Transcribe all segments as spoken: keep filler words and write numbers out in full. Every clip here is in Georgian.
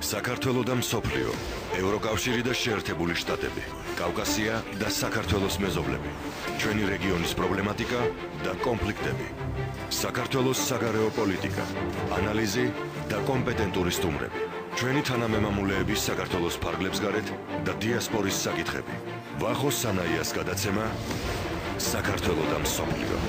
საქართველო და მსოფლიო, ევროკავშირი და შეერთებული შტატები, კავკასია და საქართველოს მეზობლები, ჩვენი რეგიონის პრობლემატიკა და კონფლიქტები, საქართველოს საგარეო პოლიტიკა, ანალიზი და კომპეტენტური სტუმრები, ჩვენი თანამემამულეების საქართველოს ფარგლებს გარეთ და დიასპორის საკითხები. ვახო სანაიას გადაცემა საქართველო და მსოფლიო.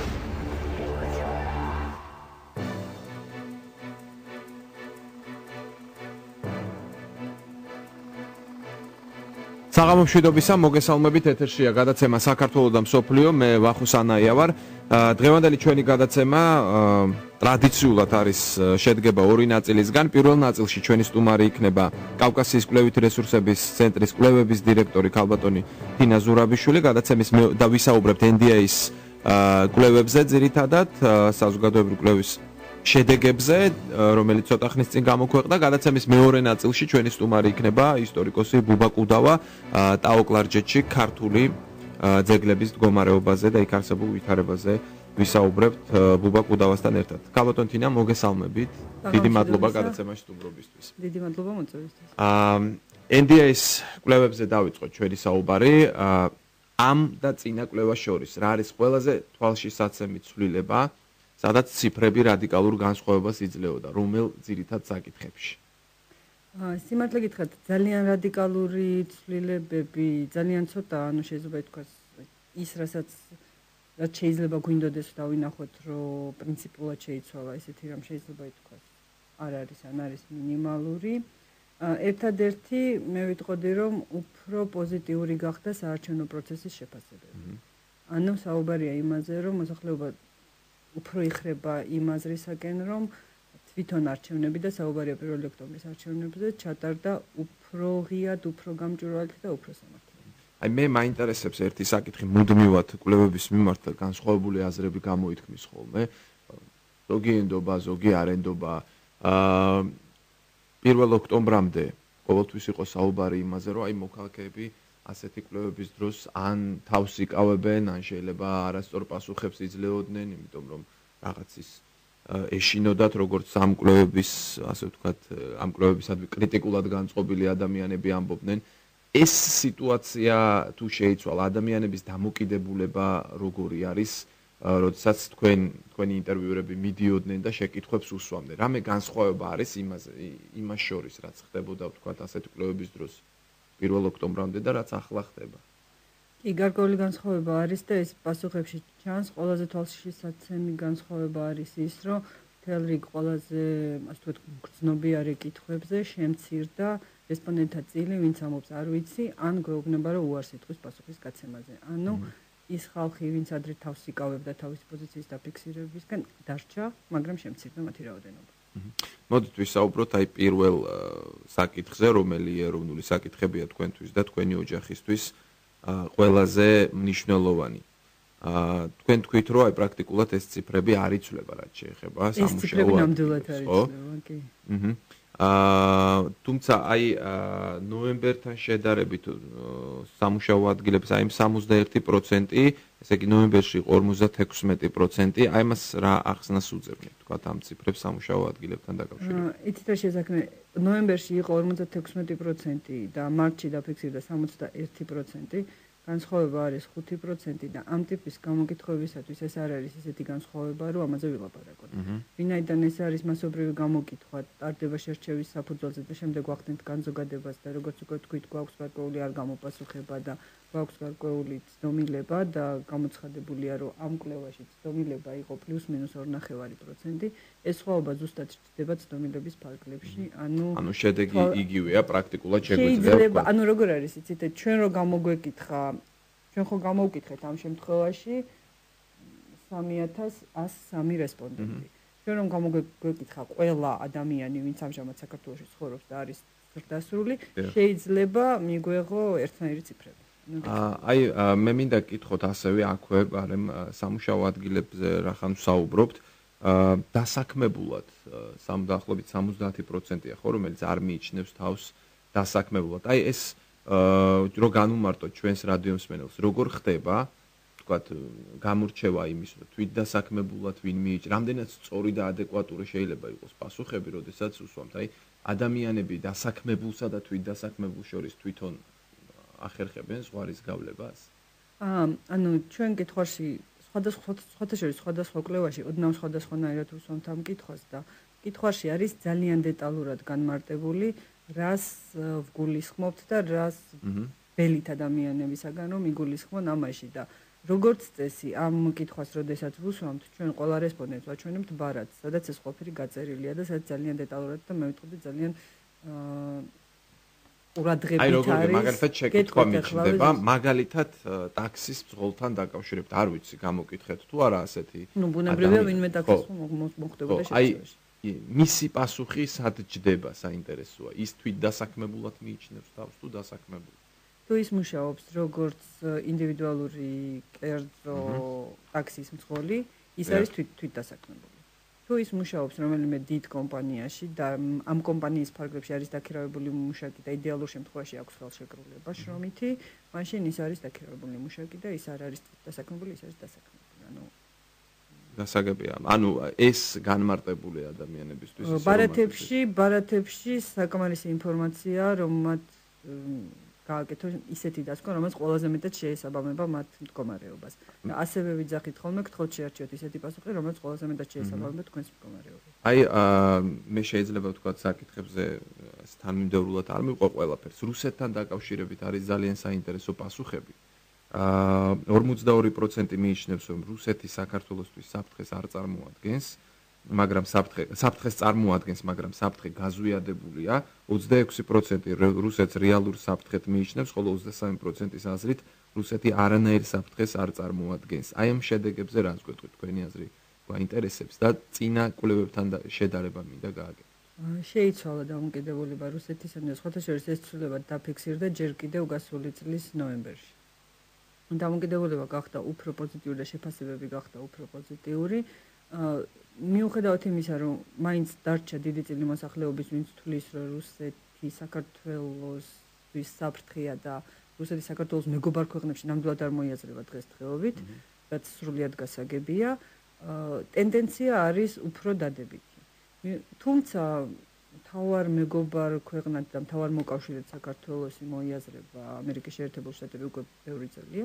საღამო მშვიდობისა, მოგესალმებით, ეთერშია გადაცემა საქართველო და მსოფლიო, მე ვახო სანაია ვარ. დღევანდელი ჩვენი გადაცემა ტრადიციულად არის შედგება ორი ნაწილისგან. პირველ ნაწილში ჩვენი სტუმარი იქნება კავკასიის კვლევითი რესურსების ცენტრის კვლევების დირექტორი ქალბატონი თინა ზურაბიშვილი. გადაცემის და ვისაუბრებთ ენ დი ეის კვლევებზე, ძირითადად საზოგადოებრივი კვლევის შედეგებზე, რომელიც ცოტა ხნის წინ გამოქვეყნდა. გადაცემის მეორე ნაწილში ჩვენი სტუმარი იქნება ისტორიკოსი ბუბა კუდავა, ტაო-კლარჯეთში ქართული ძეგლების მდგომარეობაზე და იქ არსებულ ვითარებაზე ვისაუბრებთ ბუბა კუდავასთან ერთად. ქალბატონ თინა, მოგესალმებით. დიდი მადლობა გადაცემაში სტუმრობისთვის. დიდი მადლობა მოწვევისთვის. ენ დი ეის კვლევებზე დავიწყოთ ჩვენი საუბარი. ამ და წინა კვლევას შორის რა არის ყველაზე თვალშისაცემი ცვლილება, სადაც ციფრები რადიკალურ განსხვავებას იძლეოდა, რომელ ძირითად საკითხებში? სიმართლე გითხრათ, ძალიან რადიკალური ცვლილებები ძალიან ცოტა, ანუ შეიძლება ითქვას ის, რასაც რაც შეიძლება გვინდოდეს დავინახოთ, რომ პრინციპულად შეიცვალა, ისეთი რამ შეიძლება ითქვას არ არის, ან არის მინიმალური. ერთადერთი მე ვიტყოდი, რომ უფრო პოზიტიური გახდა საარჩევნო პროცესის შეფასებები. ანუ საუბარია იმაზე, რომ მოსახლეობა უფრო იხრება იმ აზრისაკენ, რომ თვითონ არჩევნები და საუბარია პირველი ოქტომბრის არჩევნებზე ჩატარდა უფრო ღიად, უფრო გამჭვირვალედ და უფრო სამართლიანად. აი მე მაინტერესებს ერთი საკითხი, მუდმივად კვლევების მიმართ განსხვავებული აზრები გამოითქმის ხოლმე. ზოგი ენდობა, ზოგი არ ენდობა. პირველ ოქტომბრამდე ყოველთვის იყო საუბარი იმაზე, რომ აი მოქალაქეები ასეთი კვლევების დროს ან თავს იკავებენ, ან შეიძლება არასწორ პასუხებს იძლეოდნენ, იმიტომ რომ რაღაცის ეშინოდათ, როგორც ამ კვლევების, ასე ვთქვათ, ამ კვლევებისადმი კრიტიკულად განწყობილი ადამიანები ამბობდნენ. ეს სიტუაცია თუ შეიცვალა, ადამიანების დამოკიდებულება როგორი არის, როდესაც თქვენ თქვენი ინტერვიუერები მიდიოდნენ და შეკითხვებს უსვამდნენ. რამე განსხვავება არის იმაზე, იმას შორის, რაც ხდებოდა, ვთქვათ, ასეთი კვლევების დროს პირველ ოქტომბრამდე და რაც ახლა ხდება. კი, გარკვეული განსხვავება არის და ეს პასუხებში ჩანს. ყველაზე თვალშისაცემი განსხვავება არის ის, რომ მთელ რიგ ყველაზე, ასე ვთქვათ, გრძნობიარე კითხვებზე შემცირდა რესპონდენტთა წილი, ვინც ამბობს არ ვიცი, ან გვეუბნება, რომ უარს იტყვის პასუხის გაცემაზე. ანუ ის ხალხი, ვინც ადრე თავს იკავებდა თავისი პოზიციის დაფიქსირებისგან, დარჩა, მაგრამ შემცირდა მათი რაოდენობა. მოდით ვისაუბროთ აი პირველ საკითხზე, რომელი ეროვნული საკითხებია თქვენთვის და თქვენი ოჯახისთვის ყველაზე მნიშვნელოვანი. თქვენ თქვით, რომ აი პრაქტიკულად ეს ციფრები არ იცვლება, რაც შეეხება სამუშაო. ეს ციფრები ნამდვილად არ იცვლება, კი. თუმცა აი ნოემბერთან შედარებით სამუშაო ადგილების აი სამოცდაერთი პროცენტი, ესე იგი ნოემბერში იყო ორმოცდათექვსმეტი პროცენტი, აი მას რა ახსნას უძებნით, თქვათ ამ ციფრებს სამუშაო ადგილებთან დაკავშირებით? იცით რა შესაქმე, ნოემბერში იყო ორმოცდათექვსმეტი პროცენტი და მარტში დაფიქსირდა სამოცდაერთი პროცენტი. განსხვავება არის ხუთი პროცენტი და ამ ტიპის გამოკითხვებისათვის ეს არ არის ისეთი განსხვავება, რომ ამაზე ვილაპარაკოთ. ვინაიდან ეს არის მასობრივი გამოკითხვა, ტარდება შერჩევის საფუძველზე და შემდეგ ვახდენთ განზოგადებას და როგორც უკვე თქვით, გვაქვს გარკვეული არ გამოპასუხება და გვაქვს გარკვეული ცდომილება და გამოცხადებულია, რომ ამ კვლევაში ცდომილება იყო პლუს მინუს ორი ნახევარი პროცენტი. ეს სხვაობა ზუსტად ჩნდება ცდომილების ფარგლებში. ანუ ანუ შედეგი იგივეა, პრაქტიკულად შეგვიძლია. ანუ როგორ არის, იცით, ჩვენ რო გამოგვეკითხა, ჩვენ ხო გამოვკითხეთ ამ შემთხვევაში სამი ათას ათს სამი რესპონდენტი. ჩვენ რომ გამოგვეკითხა ყველა ადამიანი, ვინც ამჟამად საქართველოში ცხოვრობს და არის ზრდასრული, შეიძლება მიგვეღო ერთნაირი ციფრები. აი მე მინდა გკითხოთ ასევე აქვე გარემ სამუშაო ადგილებზე რახან ვსაუბრობთ, დასაქმებულად დაახლოებით სამოცდაათი პროცენტია ხო, რომელიც არ მიიჩნევს თავს დასაქმებულად. აი ეს რო განუმარტოთ ჩვენს რადიო მსმენელს, როგორ ხდება ვთქვათ, გამორჩევა იმის, რომ თვითდასაქმებულად ვინ მიიჭ, რამდენად სწორი და ადეკვატური შეიძლება იყოს პასუხები, როდესაც უსვამთ. აი, ადამიანები დასაქმებულსა და თვითდასაქმებულ შორის თვითონ ახერხებენ ზღვარის გავლებას? აა, ანუ ჩვენ კითხვაში სხვადასხვა სხვათა შორის სხვადასხვა კვლევაში ოდნავ სხვადასხვანაირად უსვამთ ამ კითხვას და კითხვაში არის ძალიან დეტალურად განმარტებული, რას ვგულისხმობთ და რას ბელით ადამიანებისაგან რომ იგულისხმონ ამაში და როგორც წესი ამ კითხვას როდესაც ვუსვამთ, ჩვენ ყველა რესპონდენტს ვაჩვენებთ ბარათს, სადაც ეს ყველაფერი გაწერილია და სადაც ძალიან დეტალურად და მე ვიტყოდი ძალიან აა ყურადღებით არის. აი როგორ მაგალითად შეკითხვა მიჩნდება, მაგალითად ტაქსის მძღოლთან დაკავშირებით, არ ვიცი, გამოკითხეთ თუ არა ასეთი. ნუ ბუნებრივია ვინმე ტაქსის მოხდებოდა შეცდომაში. მისი პასუხი სად ჯდება, საინტერესოა. ის თვითდასაქმებულად მიიჩნევს თავს თუ დასაქმებულად? თუ ის მუშაობს როგორც ინდივიდუალური კერძო ტაქსის მძღოლი, ის არის თვითდასაქმებული. თუ ის მუშაობს რომელიმე დიდ კომპანიაში და ამ კომპანიის ფარგლებში არის დაქირავებული მუშაკი და იდეალურ შემთხვევაში აქვს ხელშეკრულება შრომითი, მაშინ ის არის დაქირავებული მუშაკი და ის არ არის დასაქმებული, ის არის დასაქმებული. ანუ გასაგებია. ანუ ეს განმარტებული ადამიანებისთვის ისე ბარათებში, ბარათებში საკმარისი ინფორმაცია, რომ მათ გააკეთოს ისეთი დასკვნა, რომელიც ყველაზე მეტად შეესაბამება მათ მდგომარეობას. და ასევე ვიძახით ხოლმე, გთხოვთ შეარჩიოთ ისეთი პასუხი, რომელიც ყველაზე მეტად შეესაბამება თქვენს მდგომარეობას. აი, მე შეიძლება ვთქვა საკითხებზე თანმიმდევრულად არ მივყვა ყველაფერს. რუსეთთან დაკავშირებით არის ძალიან საინტერესო პასუხები. აა ორმოცდაორი პროცენტი მიიჩნევს, რომ რუსეთი საქართველოსთვის საფრთხეს არ წარმოადგენს, მაგრამ საფრთხე საფრთხეს წარმოადგენს, მაგრამ საფრთხე გაზვიადებულია. ოცდაექვსი პროცენტი რუსეთს რეალურ საფრთხეთ მიიჩნევს, ხოლო ოცდასამი პროცენტის აზრით რუსეთი არანაირ საფრთხეს არ წარმოადგენს. აი ამ შედეგებზე რას გვეტყვით თქვენი აზრი გვაინტერესებს და წინა კვლევებთან შედარება მინდა გააკეთოთ. შეიცვალა დამოკიდებულება რუსეთისადმი და სხვათა შორის ეს ცვლილება დაფიქსირდა ჯერ კიდევ გასული წლის ნოემბერში. დამოკიდებულება გახდა უფრო პოზიტიური და შეფასებები გახდა უფრო პოზიტიური. მიუხედავად იმისა, რომ მაინც დარჩა დიდი წილი მოსახლეობის, ვინც თვლის, რომ რუსეთი საქართველოსთვის საფრთხეა და რუსეთი საქართველოს მეგობარ ქვეყნებში ნამდვილად არ მოიაზრება დღესდღეობით, რაც სრულიად გასაგებია, ტენდენცია არის უფრო დადებითი. თუმცა მთავარ მეგობარ ქვეყნად და მთავარ მოკავშირედ საქართველოსი მოიაზრება ამერიკის შეერთებული შტატები უკვე ბევრი წელია.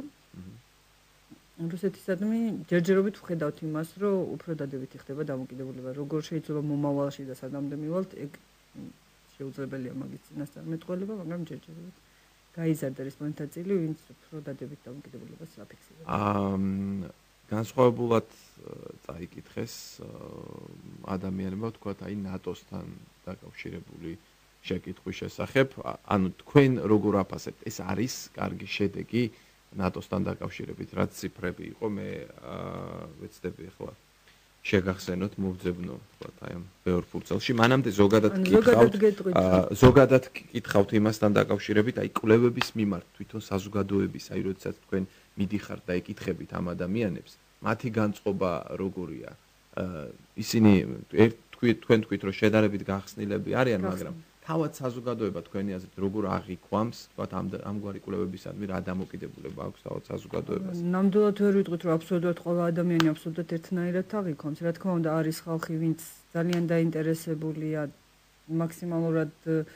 რუსეთისადმი ჯერჯერობით ვხედავთ იმას, რომ უფრო დადებითი ხდება დამოკიდებულება. როგორ შეიძლება მომავალში და სადამდე მივალთ, ეგ შეუძლებელია მაგის წინასწარ მეტყველება, მაგრამ ჯერჯერობით გაიზარდა რესპონდენტთა წილი, ვინც უფრო დადებით დამოკიდებულებას აფიქსირებს. აა განსხვავებულად წაიკითხეს ადამიანებმა ვთქვათ, აი ნატოსთან დაკავშირებული შეკითხვის შესახებ, ანუ თქვენ როგორ აფასებთ, ეს არის კარგი შედეგი ნატოსთან დაკავშირებით, რაც ციფრები იყო, მე ვეცდები ახლა შეგახსენოთ მოვძებნო, ვთქვათ, აი ამ ბევრ ფურცელში. მანამდე ზოგადად კითხავთ, ზოგადად კითხავთ იმასთან დაკავშირებით, აი კვლევების მიმართ თვითონ საზოგადოების, აი როდესაც თქვენ მიდიხართ და ეკითხებით ამ ადამიანებს, მათი განწყობა როგორია? ისინი თქვენ თქვით, რომ შედარებით გახსნილები არიან, მაგრამ თავად საზოგადოება თქვენი აზრით როგორ აღიქვამს, თქვათ ამ ამგვარი კვლევებისადმი რა დამოკიდებულება აქვს თავად საზოგადოებას? ნამდვილად ვერ ვიტყვით, რომ აბსოლუტურად ყველა ადამიანი აბსოლუტურად ერთნაირად აღიქვამს. რა თქმა უნდა, არის ხალხი, ვინც ძალიან დაინტერესებულია, მაქსიმალურად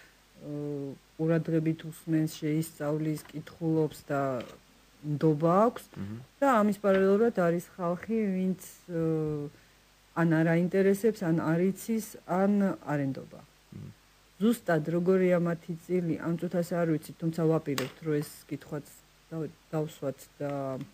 ყურადღებით უსმენს, შეისწავლის, კითხულობს და ნდობა აქვს და ამის პარალელურად არის ხალხი, ვინც ან არ აინტერესებს, ან არ იცის, ან არ ენდობა. ზუსტად როგორია მათი წილი, ამ წუთას არ ვიცით, თუმცა ვაპირებთ, რომ ეს კითხვაც დავსვათ და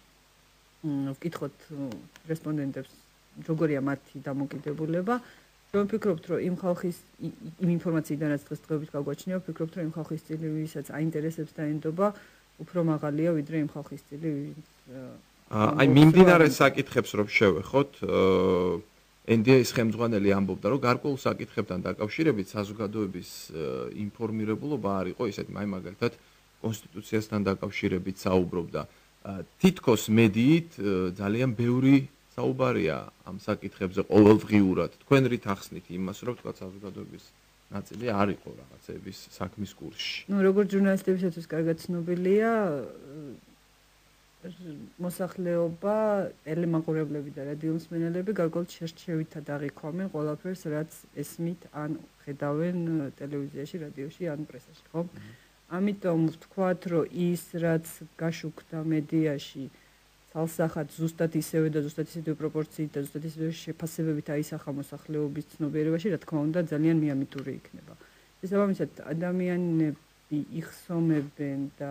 ვკითხოთ რესპონდენტებს, როგორია მათი დამოკიდებულება. რომ ვფიქრობთ, რომ იმ ხალხის იმ ინფორმაციიდან, რაც დღესდღეობით გაგვაჩნია, ვფიქრობთ, რომ იმ ხალხის წილი, ვისაც აინტერესებს და ენდობა, უფრო მაღალია, ვიდრე იმ ხალხის წილი, ვინც აი მიმდინარე საკითხებს რომ შევეხოთ, ენდიეის ხელმძღვანელი ამბობდა, რომ გარკვეულ საკითხებთან დაკავშირებით საზოგადოების ინფორმირებულობა არ იყო ისეთი, აი მაგალითად კონსტიტუციასთან დაკავშირებით საუბრობდა. თითქოს მედიით ძალიან ბევრი საუბარია ამ საკითხებზე ყოველდღიურად. თქვენ რით ახსნით იმას, რომ თქვა საზოგადოების ნაწილი არ იყო რაღაცების საქმის კურსში. ნუ როგორც ჟურნალისტებისათვის კარგად ცნობილია, მოსახლეობა, ტელემაყურებლები და რადიომსმენელები გარკვეულ შერჩევითად აღიქვამენ ყველაფერს, რაც ესმით ან ხედავენ ტელევიზიაში, რადიოში ან პრესაში, ხო? ამიტომ ვთქვათ, რომ ის რაც გაშუქდა მედიაში, ცალსახად ზუსტად ისევე და ზუსტად ისევე პროპორციით და ზუსტად ისევე შეფასებებით აისახა მოსახლეობის ცნობიერებაში, რა თქმა უნდა, ძალიან მიამიტური იქნება. შესაბამისად, ადამიანები იხსომებენ და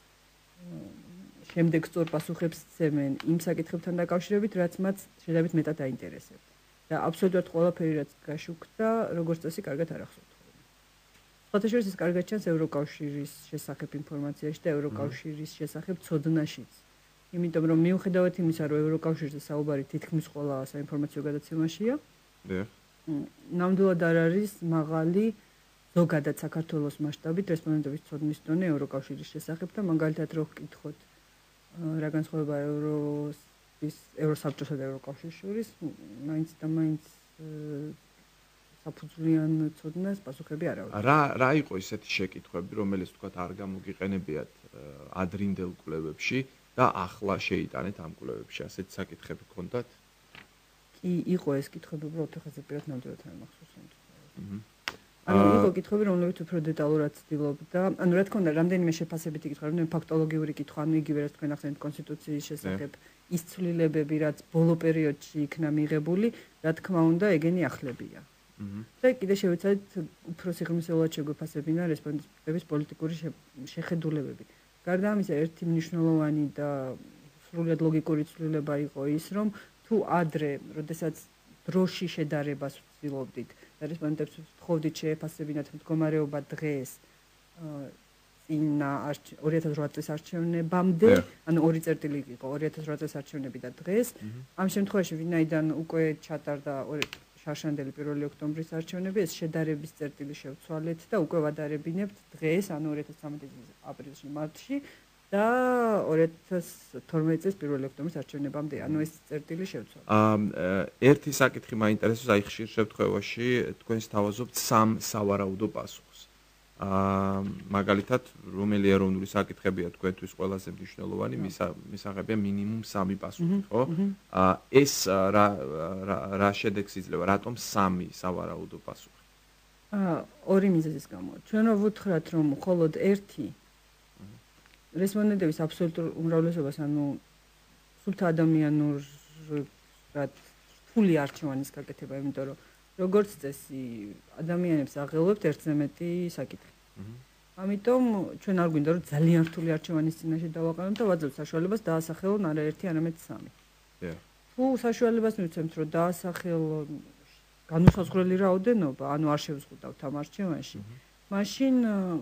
შემდეგ სწორ პასუხებს სცემენ იმ საკითხებთან დაკავშირებით, რაც მათ შედარებით მეტად აინტერესებთ. და აბსოლუტურად ყველაფერი, რაც გაშუქდა, როგორც წესი, კარგად არ ახსოვთ. სხვათაშორის ეს კარგად ჩანს ევროკავშირის შესახებ ინფორმაციაში და ევროკავშირის შესახებ ცოდნაშიც. იმიტომ რომ მიუხედავად იმისა, რომ ევროკავშირზე საუბარი თითქმის ყველა საინფორმაციო გადაცემაშია, ნამდვილად არ არის მაღალი ზოგადად საქართველოს მასშტაბით რესპონდენტების ცოდნის დონე ევროკავშირის შესახებ და მაგალითად რო ვკითხოთ რა განსხვავება ევროს ევროსაბჭოსა და ევროკავშირის შორის, მაინც და მაინც საფუძვლიან ცოდნას პასუხები არ აქვს. რა რა იყო ისეთი შეკითხვები, რომელიც თქვათ არ გამოგიყენებიათ ადრინდელ კვლევებში და ახლა შეიტანეთ ამ კვლევებში? ასეთი საკითხები გქონდათ? კი, იყო ეს კითხვები, უბრალოდ ახლა ზეპირად ნამდვილად არ მახსოვს. ანუ იყო კითხვები, რომლებიც უფრო დეტალურად ცდილობდა. ანუ რა თქმა უნდა, რამდენიმე შეფასებითი კითხვა, რამდენიმე ფაქტოლოგიური კითხვა, ანუ იგივე რაც თქვენ ახსენეთ კონსტიტუციის შესახებ, ის ცვლილებები, რაც ბოლო პერიოდში იქნა მიღებული, რა თქმა უნდა, ეგენი ახლებია. და კიდე შევეცადეთ უფრო სიღრმისეულად შეგვეფასებინა რესპონდენტების პოლიტიკური შეხედულებები. გარდა ამისა, ერთი მნიშვნელოვანი და სრულიად ლოგიკური ცვლილება იყო ის, რომ თუ ადრე, როდესაც დროში შედარებას ვცდილობდით და რესპონდენტებს ვთხოვდით შეეფასებინათ მდგომარეობა დღეს წინა ორი ათას რვა წლის არჩევნებამდე, ანუ ორი წერტილი იყო ორი ათას რვა წლის არჩევნები და დღეს, ამ შემთხვევაში ვინაიდან უკვე ჩატარდა შარშანდელი პირველი ოქტომბრის არჩევნები, ეს შედარების წერტილი შევცვალეთ და უკვე ვადარებინებთ დღეს, ანუ ორი ათას ცხრამეტი წლის აპრილში, მარტში და ორი ათას თორმეტი წლის პირველი ოქტომბრის არჩევნებამდე, ანუ ეს წერტილი შევცვალეთ. ერთი საკითხი მაინტერესებს, აი ხშირ შემთხვევაში თქვენ სთავაზობთ სამ სავარაუდო პასუხს. მაგალითად, რომელი ეროვნული საკითხებია თქვენთვის ყველაზე მნიშვნელოვანი, მისაღებია მინიმუმ სამი პასუხი, ხო? ეს რა რა შედეგს იძლევა, რატომ სამი სავარაუდო პასუხი? ორი მიზეზის გამო. ჩვენ ვუთხრათ, რომ მხოლოდ ერთი რესპონდენტების აბსოლუტურ უმრავლესობას, ანუ სულთა ადამიანურ რთული არჩევანის გაკეთება, იმიტომ რომ როგორც წესი ადამიანებს აღელვებთ ერთზე მეტი საკითხი. ამიტომ ჩვენ არ გვინდა რომ ძალიან რთული არჩევანის წინაშე დავაყენოთ და ვაძლევთ საშუალებას დაასახელონ არა ერთი, არამედ სამი. თუ საშუალებას მივცემთ რომ დაასახელონ განუსაზღვრელი რაოდენობა, ანუ არ შევზღუდავთ ამ არჩევანში, მაშინ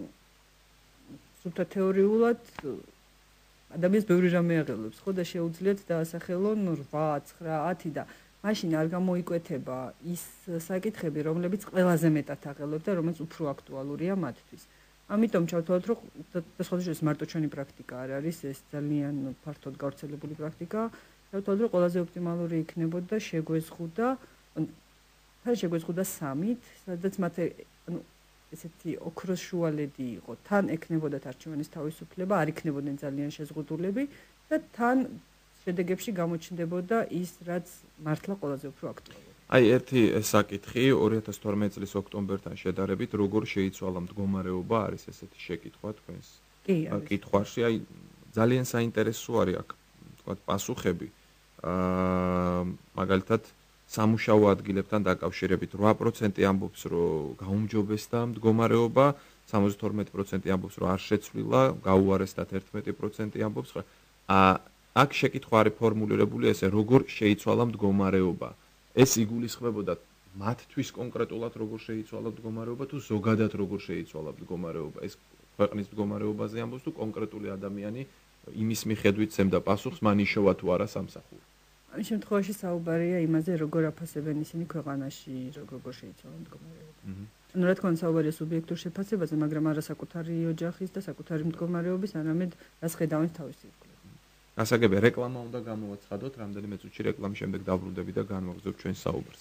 სულთა თეორიულად ადამიანს ბევრი რამე აღელვებს, ხო და შეუძლიათ დაასახელონ რვა, ცხრა, ათი და მაშინ არ გამოიკვეთება ის საკითხები, რომლებიც ყველაზე მეტად აღელვებთ და რომელიც უფრო აქტუალურია მათთვის. ამიტომ ჩავთვალოთ, რომ და სხვადასხვა მარტო ჩვენი პრაქტიკა არ არის, ეს ძალიან ფართოდ გავრცელებული პრაქტიკა. ჩავთვალოთ, რომ ყველაზე ოპტიმალური იქნებოდა შეგვეზღუდა, თან შეგვეზღუდა სამით, სადაც მათ ანუ ესეთი ოქროს შუალედი იყო. თან ექნებოდათ არჩევანის თავისუფლება, არ იქნებოდნენ ძალიან შეზღუდულები და თან შედეგებში გამოჩნდებოდა ის, რაც მართლა ყველაზე უფრო აქტუალურია. აი, ერთი საკითხი ორი ათას თორმეტი წლის ოქტომბერთან შედარებით, როგორ შეიცვალა მდგომარეობა, არის ესეთი შეკითხვა თქვენს კითხვაში. აი, ძალიან საინტერესო არის აქ, თქვათ, პასუხები. აა, მაგალითად, სამუშაო ადგილებთან დაკავშირებით რვა პროცენტი ამბობს, რომ გაუმჯობესდა მდგომარეობა, სამოცდათორმეტი პროცენტი ამბობს, რომ არ შეცვლილა, გაუარესდათ ერთმეტი პროცენტი ამბობს, ხო? აა აქ შეკითხვა არის ფორმულირებული ესე, როგორ შეიცვალა მდგომარეობა. ეს იგულისხმებოდა მათთვის კონკრეტულად როგორ შეიცვალა მდგომარეობა თუ ზოგადად როგორ შეიცვალა მდგომარეობა. ეს ქვეყნის მდგომარეობაზე ამბობს თუ კონკრეტული ადამიანი იმის მიხედვით სცემდა პასუხს, მან იშოვა თუ არა სამსახური. ამ შემთხვევაში საუბარია იმაზე, როგორ აფასებენ ისინი ქვეყანაში, როგორ შეიცვალა მდგომარეობა. ანუ რა თქმა უნდა საუბარია სუბიექტურ შეფასებაზე, მაგრამ არა საკუთარი ოჯახის და საკუთარი მდგომარეობის, არამედ რას ხედავენ თავისი ირგვლივ. გასაგებია, რეკლამა უნდა გამოვაცხადოთ, რამდენიმე წუთში რეკლამის შემდეგ დავბრუნდები და განვაგრძობ ჩვენს საუბარს.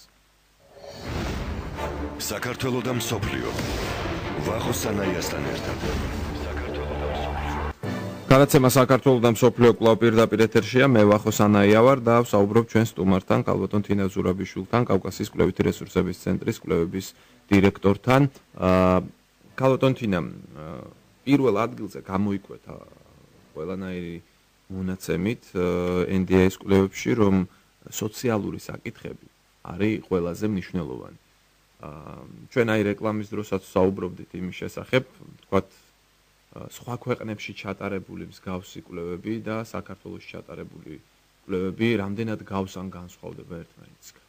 საქართველოს და მსოფლიო. ვახო სანაიასთან ერთად. საქართველოს და მსოფლიო. გადაცემა საქართველოს და მსოფლიო კვლავ პირდაპირ ეთერშია. მე ვახო სანაია ვარ და ვსაუბრობ ჩვენ სტუმართან, კალბატონ თინა ზურაბიშვილთან, კავკასიის კვლევითი რესურსების ცენტრის კვლევების დირექტორთან. კალბატონ თინა, პირველ ადგილზე გამოიკვეთა ყველანაირი მონაცემით ენ დი эй-ის კვლევებში, რომ სოციალური საკითხები არის ყველაზე მნიშვნელოვანი. ჩვენ აი რეკლამის დროსაც საუბრობდით იმის შესახებ, თქვათ სხვა ქვეყნებში ჩატარებული მსგავსი კვლევები და საქართველოში ჩატარებული კვლევები რამდენად გავს ან განსხვავდება ერთმანეთისგან?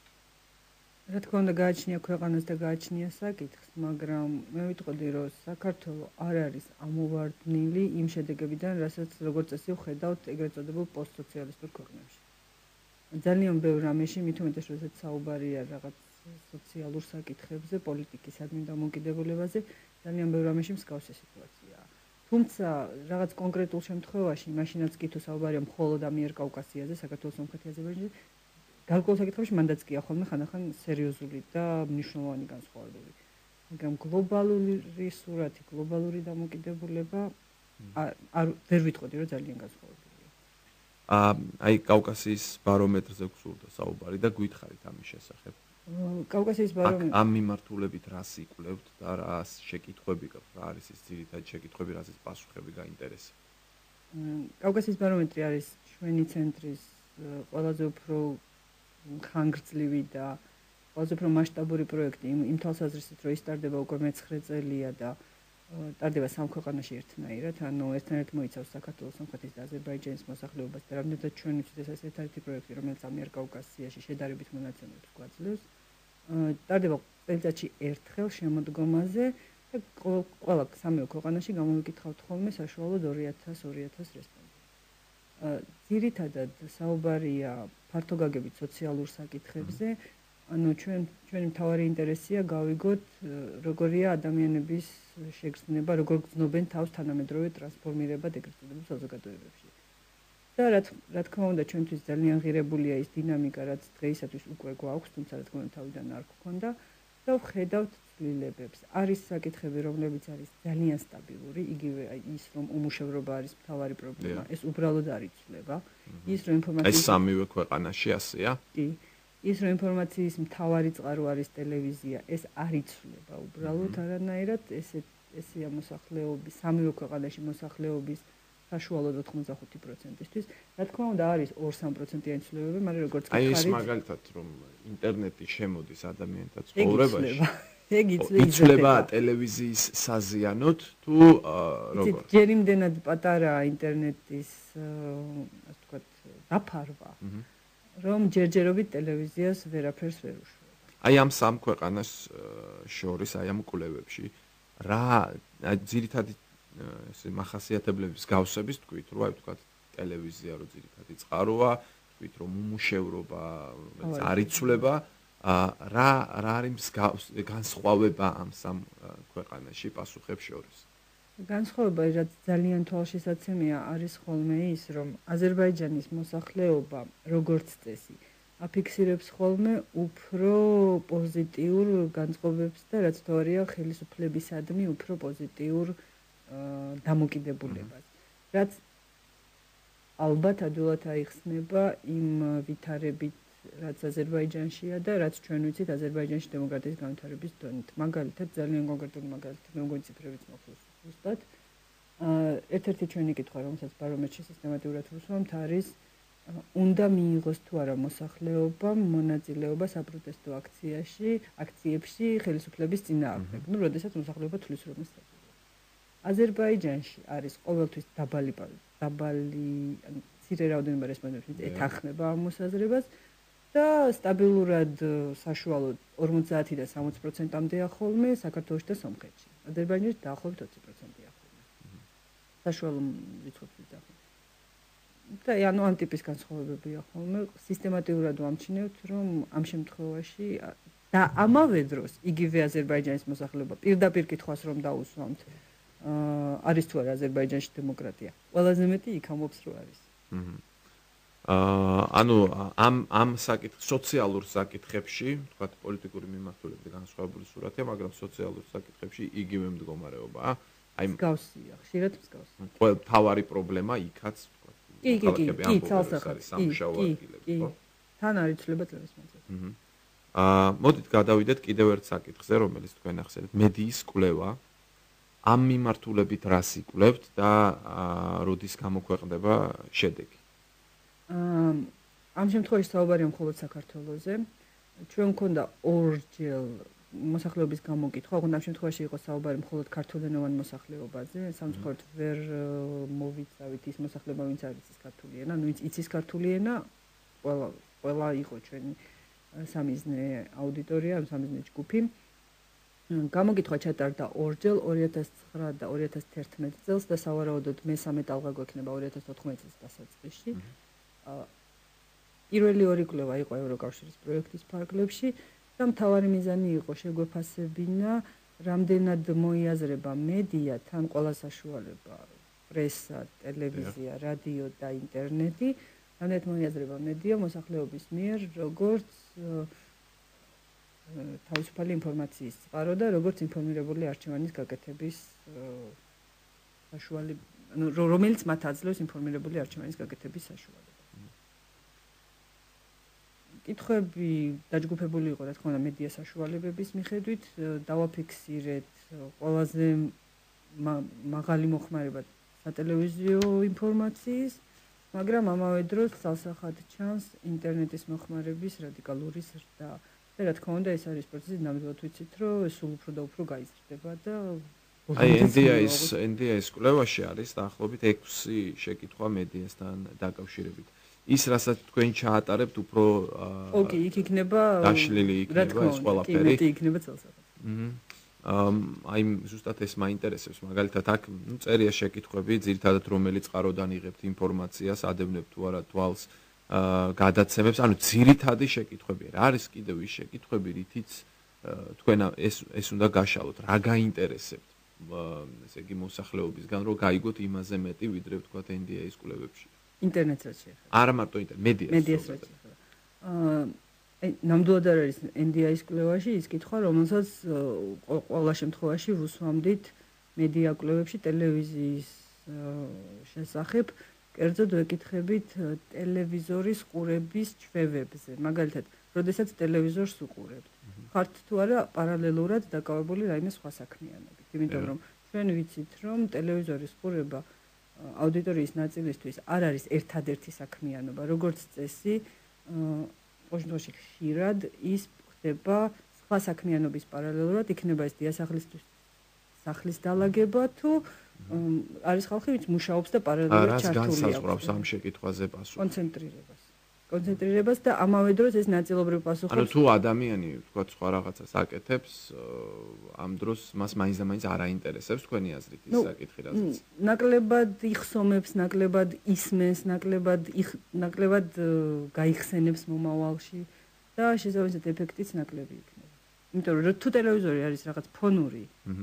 რა თქმა უნდა, გააჩნია ქვეყანას და გააჩნია საკითხს, მაგრამ მე ვიტყოდი, რომ საქართველოს არ არის ამოვარდნილი იმ შედეგებიდან, რასაც როგორც წესი ვხედავთ ეგრეთ წოდებულ პოსტსოციალისტურ ქვეყნებში. ძალიან ბევრ რამეში, მით უმეტეს, როდესაც საუბარია რაღაც სოციალურ საკითხებზე, პოლიტიკისადმი დამოკიდებულებაზე, ძალიან ბევრ რამეში მსგავსი სიტუაციაა. თუმცა რაღაც კონკრეტულ შემთხვევაში, მაშინაც კი თუ საუბარია მხოლოდ ამიერკავკასიაზე, საქართველოს, სომხეთის, აზერბაიჯანზე, გარკვეულ საკითხებში მანდაც კი ახლა ხანდახან სერიოზული და მნიშვნელოვანი განსხვავებები. მაგრამ გლობალური სურათი, გლობალური დამოკიდებულება არ ვერ ვიტყოდი, რომ ძალიან განსხვავებულია. აი კავკასიის ბარომეტრზე გსურდა საუბარი და გითხარით ამის შესახებ. კავკასიის ბარომეტრი ამ მიმართულებით რას იკვლევთ და რა შეკითხვები გაქვთ, რა არის ის ძირითადი შეკითხვები, რასაც პასუხები გაინტერესებს? კავკასიის ბარომეტრი არის ჩვენი ცენტრის ყველაზე უფრო ხანგრძლივი და ყველაზე უფრო მასშტაბური პროექტი იმ თვალსაზრისით, რომ ის ტარდება უკვე მეცხრე წელია და ტარდება სამ ქვეყანაში ერთნაირად, ანუ ერთნაირად მოიცავს საქართველოს, სომხეთის და აზერბაიჯანის მოსახლეობას და რამდენადაც ჩვენ ვიცით, ეს არის ერთ-ერთი პროექტი, რომელიც ამიერკავკასიაში შედარებით მონაცემებს გვაძლევს. ტარდება წელიწადში ერთხელ შემოდგომაზე და ყველა სამეო ქვეყანაში გამოვიკითხავთ ხოლმე საშუალოდ ორი ათას ორი ათას რესპონდენტს. ძირითადად საუბარია ფართოგაგებით სოციალურ საკითხებზე, ანუ ჩვენ ჩვენი მთავარი ინტერესია გავიგოთ, როგორია ადამიანების შეგრძნება, როგორ გრძნობენ თავს თანამედროვე ტრანსფორმირებად ეგრეთ წოდებულ საზოგადოებებში. და რა თქმა უნდა, ჩვენთვის ძალიან ღირებულია ის დინამიკა, რაც დღეისათვის უკვე გვაქვს, თუმცა რა თქმა უნდა თავიდან არ გქონდა და ვხედავთ ცვლილებებს. არის საკითხები, რომლებიც არის ძალიან სტაბილური, იგივე ის, რომ უმუშევრობა არის მთავარი პრობლემა, ეს უბრალოდ არ იცვლება. ის, რომ ინფორმაციის ეს სამივე ქვეყანაში ასეა? კი. ის, რომ ინფორმაციის მთავარი წყარო არის ტელევიზია, ეს არ იცვლება უბრალოდ არანაირად, ესე ესეა მოსახლეობის, სამივე ქვეყანაში მოსახლეობის საშუალოდ ოთხმოცდახუთი პროცენტისთვის. რა თქმა უნდა, არის ორი სამ პროცენტიანი ცვლილებები, მაგრამ როგორც გითხარით, აი ეს მაგალითად, რომ ინტერნეტი შემოდის ადამიანთა ცხოვრებაში. ეგ იცვლება. იცვლება ტელევიზიის საზიანოთ თუ როგორ? ჯერ იმდენად პატარა ინტერნეტის, ასე ვთქვათ, დაფარვა, რომ ჯერჯერობით ტელევიზიას ვერაფერს ვერ უშვება. აი ამ სამ ქვეყანას შორის, აი ამ კვლევებში რა ძირითადი ესე მახასიათებლების გავსების თქვით, რომ აი ვთქვათ ტელევიზია რო ძირითადი წყაროა, თქვით რომ უმუშევრობა არ იცვლება, რა რა არის განსხვავება ამ სამ ქვეყანაში პასუხებს შორის? განსხვავება, რაც ძალიან თვალშისაცემია, არის ხოლმე ის, რომ აზერბაიჯანის მოსახლეობა როგორც წესი აფიქსირებს ხოლმე უფრო პოზიტიურ განწყობებს და რაც თორია ხელისუფლებისადმი უფრო პოზიტიურ დამოკიდებულებას. რაც ალბათ ადვილად აიხსნება იმ ვითარებით, რაც აზერბაიჯანშია და რაც ჩვენ ვიცით აზერბაიჯანში დემოკრატიის განვითარების დონით. მაგალითად, ძალიან კონკრეტული მაგალითი, მე მგონი ციფრებიც მოხდეს ზუსტად. ერთ-ერთი ჩვენი კითხვა, რომელსაც ბარომეტრში სისტემატურად ვუსვამთ, არის უნდა მიიღოს თუ არა მოსახლეობამ მონაწილეობა საპროტესტო აქციაში, აქციებში ხელისუფლების წინააღმდეგ. ნუ, როდესაც მოსახლეობა თვლის რომ ეს აზერბაიჯანში არის ყოველთვის დაბალი დაბალი მცირე რაოდენობა რესპონდენტів ეთანხმება ამ მოსაზრებას და სტაბილურად საშუალოდ ორმოცდაათიდან სამოცი პროცენტამდეა ხოლმე საქართველოში და სომხეთში. აზერბაიჯანში დაახლოებით ოცი პროცენტია ხოლმე. საშუალო რიცხვებს ვიძახით. და ანუ ამ ტიპის განსხვავებებია ხოლმე. სისტემატურად ვამჩნევთ, რომ ამ შემთხვევაში და ამავე დროს იგივე აზერბაიჯანის მოსახლეობა პირდაპირ კითხვას რომ დაუსვამთ არის თუ არა აზერბაიჯანში დემოკრატია. ყველაზე მეტი იქ ამბობს რომ არის. აა ანუ ამ ამ საკითხ სოციალურ საკითხებში, თქვათ პოლიტიკური მიმართულებით განსხვავებული სურათია, მაგრამ სოციალურ საკითხებში იგივე მდგომარეობაა. აი მსგავსია, ხშირად მსგავსია. ყველა თავარი პრობლემა იქაც თქვა. კი, კი, კი, კი, ცალსახად. სამუშაო ადგილები, ხო? თან არის ცვლილება წლების მანძილზე. აა, მოდით გადავიდეთ კიდევ ერთ საკითხზე, რომელიც თქვენ ახსენეთ, მედიის კვლევა. ამ მიმართულებით რას იკვლევთ და როდის გამოქვეყნდება შედეგი? აა, ამ შემთხვევაში საუბარია მხოლოდ საქართველოზე. ჩვენ მქონდა ორჯერ მოსახლეობის გამოკითხვა, ოღონდ ამ შემთხვევაში იყო საუბარი მხოლოდ ქართულენოვან მოსახლეობაზე. სამწუხაროდ ვერ მოვიცავით ის მოსახლეობა, ვინც არ იცის ქართული ენა, ნუ ვინც იცის ქართული ენა, ყველა ყველა იყო ჩვენი სამიზნე აუდიტორია, სამიზნე ჯგუფი. გამოკითხვა ჩატარდა ორჯერ, ორი ათას ცხრა და ორი ათას თერთმეტ წელს და სავარაუდოდ მესამე ტალღა გვექნება ორი ათას ოთხმეტ წლის დასაწყისში. პირველი ორი კვლევა იყო ევროკავშირის პროექტის ფარგლებში და მთავარი მიზანი იყო შეგვეფასებინა, რამდენად მოიაზრება მედია, თან ყველა საშუალება, პრესა, ტელევიზია, რადიო და ინტერნეტი, რამდენად მოიაზრება მედია მოსახლეობის მიერ, როგორც თავისუფალი ინფორმაციის წყარო და როგორც ინფორმირებული არჩევანის გაკეთების საშუალება, რომელიც მათ აძლევს ინფორმირებული არჩევანის გაკეთების საშუალებას. კითხვები დაჯგუფებული იყო, რა თქმა უნდა, მედია საშუალებების მიხედვით, დავაფიქსირეთ ყველაზე მაღალი მოხმარება სატელევიზიო ინფორმაციის, მაგრამ ამავე დროს ცალსახად ჩანს ინტერნეტის მოხმარების რადიკალური ზრდა. და რა თქმა უნდა, ეს არის პროცესი, ნამდვილად ვიცით, რომ სულ უფრო და უფრო გაიზრდება და აი ენ დი აის ენ დი აის კვლევაში არის დაახლოებით ექვსი შეკითხვა მედიასთან დაკავშირებით. ის რასაც თქვენ ჩაატარებთ უფრო ოკი, იქ იქნება დაშლილი იქნება ეს ყველაფერი. კი, იქნება ცალსახად. აჰა. აი ზუსტად ეს მაინტერესებს, მაგალითად აქ ნუ წერია შეკითხვები, ძირითადად რომელი წყაროდან იღებთ ინფორმაციას, ადევნებთ თუ არა თვალს გადაცემებს, ანუ ძირითადი შეკითხვები რა არის კიდევ ის შეკითხვები, რითიც თქვენ ეს ეს უნდა გაშალოთ, რა გაინტერესებთ, ესე იგი მოსახლეობისგან, რომ გაიგოთ იმაზე მეტი, ვიდრე ვთქვათ ენ დი აის კვლევებში. ინტერნეტს რაც შეეხება. არა მარტო ინტერნეტ, მედიას. მედიას რაც შეეხება. აა, აი, ნამდვილად არ არის ენ დი აის კვლევაში ის კითხვა, რომელსაც ყველა შემთხვევაში ვუსვამდით მედია კვლევებში ტელევიზიის შესახებ. კერძოდ ვეკითხებით ტელევიზორის ყურების ჩვევებზე. მაგალითად, როდესაც ტელევიზორს უყურებთ, ხართ თუ არა პარალელურად დაკავებული რაიმე სხვა საქმიანობით. იმიტომ რომ ჩვენ ვიცით, რომ ტელევიზორის ყურება აუდიტორიის ნაწილისთვის არ არის ერთადერთი საქმიანობა, როგორც წესი, ყოველდღიურში ხშირად ის ხდება სხვა საქმიანობის პარალელურად, იქნება ეს დიასახლისთვის სახლის დალაგება თუ არის ხალხი, ვინც მუშაობს და პარალელურად ჩართულია. რას განსაზღვრავს ამ შეკითხვაზე პასუხი? კონცენტრირებას. კონცენტრირებას და ამავე დროს ეს ნაწილობრივ პასუხობს. ანუ თუ ადამიანი, ვთქვათ, სხვა რაღაცას აკეთებს, ამ დროს მას მაინც და მაინც არ აინტერესებს თქვენი აზრით ის საკითხი, რასაც. ნაკლებად იხსომებს, ნაკლებად ისმენს, ნაკლებად ნაკლებად გაიხსენებს მომავალში და შესაბამისად ეფექტიც ნაკლები იქნება. იმიტომ რომ თუ ტელევიზორი არის რაღაც ფონური,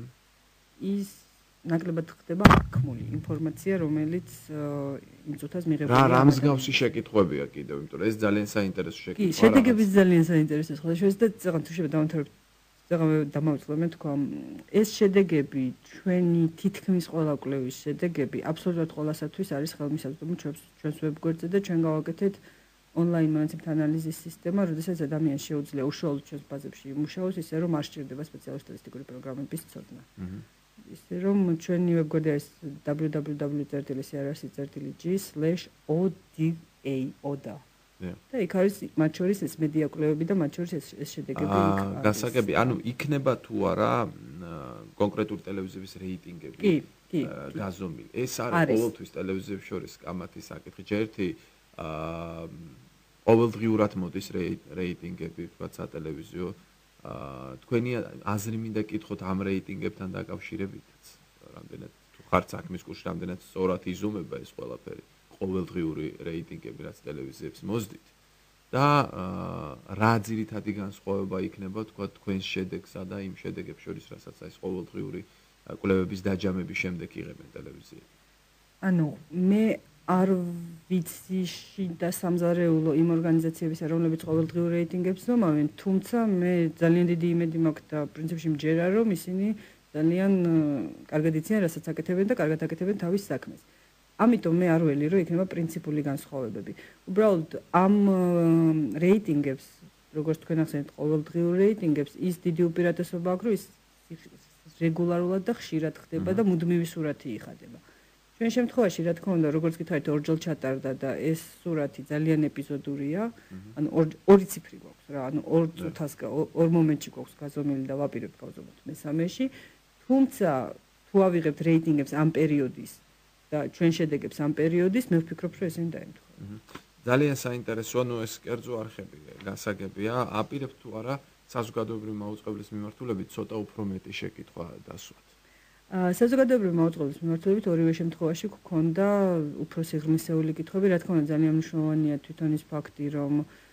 ის ნაკლებად ხდება აქმული ინფორმაცია, რომელიც იმ წუთას მიღებულია. რა რა მსგავსი შეკითხვებია კიდევ, იმიტომ რომ ეს ძალიან საინტერესო შეკითხვაა. კი, შედეგებიც ძალიან საინტერესოა ხოლმე შევეს და ზოგადად თუ შეიძლება დავამთავრებ, ზოგადად დამავიწყდე მე თქვა, ეს შედეგები ჩვენი თითქმის ყველა კვლევის შედეგები აბსოლუტურად ყველასათვის არის ხელმისაწვდომი ჩვენს ვებგვერდზე და ჩვენ გავაკეთეთ ონლაინ მონაცემთა ანალიზის სისტემა, როდესაც ადამიანს შეუძლია უშუალოდ ჩვენს ბაზებში იმუშაოს, ისე რომ არ სჭირდება სპეციალური სტატისტიკური პროგრამების ცოდნა. ისე რომ ჩვენი ვებგვერდი არის დაბლიუ დაბლიუ დაბლიუ წერტილი სი არ esi წერტილი ჯი სლეშ ო დი ეი ოდა. და იქ არის მათ შორის ეს მედია კვლევები და მათ შორის ეს შედეგები იქ არის. გასაგები, ანუ იქნება თუ არა კონკრეტული ტელევიზიების რეიტინგები გაზომილი. ეს არის ყოველთვის ტელევიზიებს შორის კამათის საკითხი. ჯერთი ყოველდღიურად მოდის რეიტინგები, თქვა სატელევიზიო თქვენი აზრი მინდა კითხოთ ამ რეიტინგებთან დაკავშირებითაც, რამდენად თუ ხართ საქმის კურსში, რამდენად სწორად იზომება ეს ყველაფერი, ყოველდღიური რეიტინგები, რაც ტელევიზიებს მოსდით და რა ძირითადი განსხვავება იქნება, თქვა თქვენს შედეგსა და იმ შედეგებს შორის, რასაც ეს ყოველდღიური კვლევების დაჯამების შემდეგ იღებენ ტელევიზიები. ანუ მე არ ვიცი და სამზარეულო იმ ორგანიზაციების, რომლებიც ყოველდღიურ რეიტინგებს ზომავენ, თუმცა მე ძალიან დიდი იმედი მაქვს და პრინციპში მჯერა, რომ ისინი ძალიან კარგად იციან, რასაც აკეთებენ და კარგად აკეთებენ თავის საქმეს. ამიტომ მე არ ველი, რომ იქნება პრინციპული განსხვავებები. უბრალოდ ამ რეიტინგებს, როგორც თქვენ ახსენეთ, ყოველდღიურ რეიტინგებს ის დიდი უპირატესობა აქვს, რომ ის რეგულარულად და ხშირად ხდება და მუდმივი სურათი იხადება. ჩვენ შემთხვევაში, რა თქმა უნდა, როგორც გითხარით, ორჯერ ჩატარდა და ეს სურათი ძალიან ეპიზოდურია, ანუ ორი ციფრი გვაქვს რა, ანუ ორ წუთას ორ მომენტში გვაქვს გაზომილი და ვაპირებთ გავზომოთ მესამეში, თუმცა თუ ავიღებთ რეიტინგებს ამ პერიოდის და ჩვენ შედეგებს ამ პერიოდის, მე ვფიქრობ, რომ ესენი დაემთხვა. ძალიან საინტერესოა, ნუ ეს კერძო არხები გასაგებია, აპირებთ თუ არა საზოგადოებრივი მაუწყებლის მიმართულებით ცოტა უფრო მეტი შეკითხვა დასვათ. საზოგადოებრივი მაუწყებლის მიმართულებით ორივე შემთხვევაში გქონდა უფრო სიღრმისეული კითხვები, რა თქმა უნდა ძალიან მნიშვნელოვანია თვითონ ის ფაქტი, რომ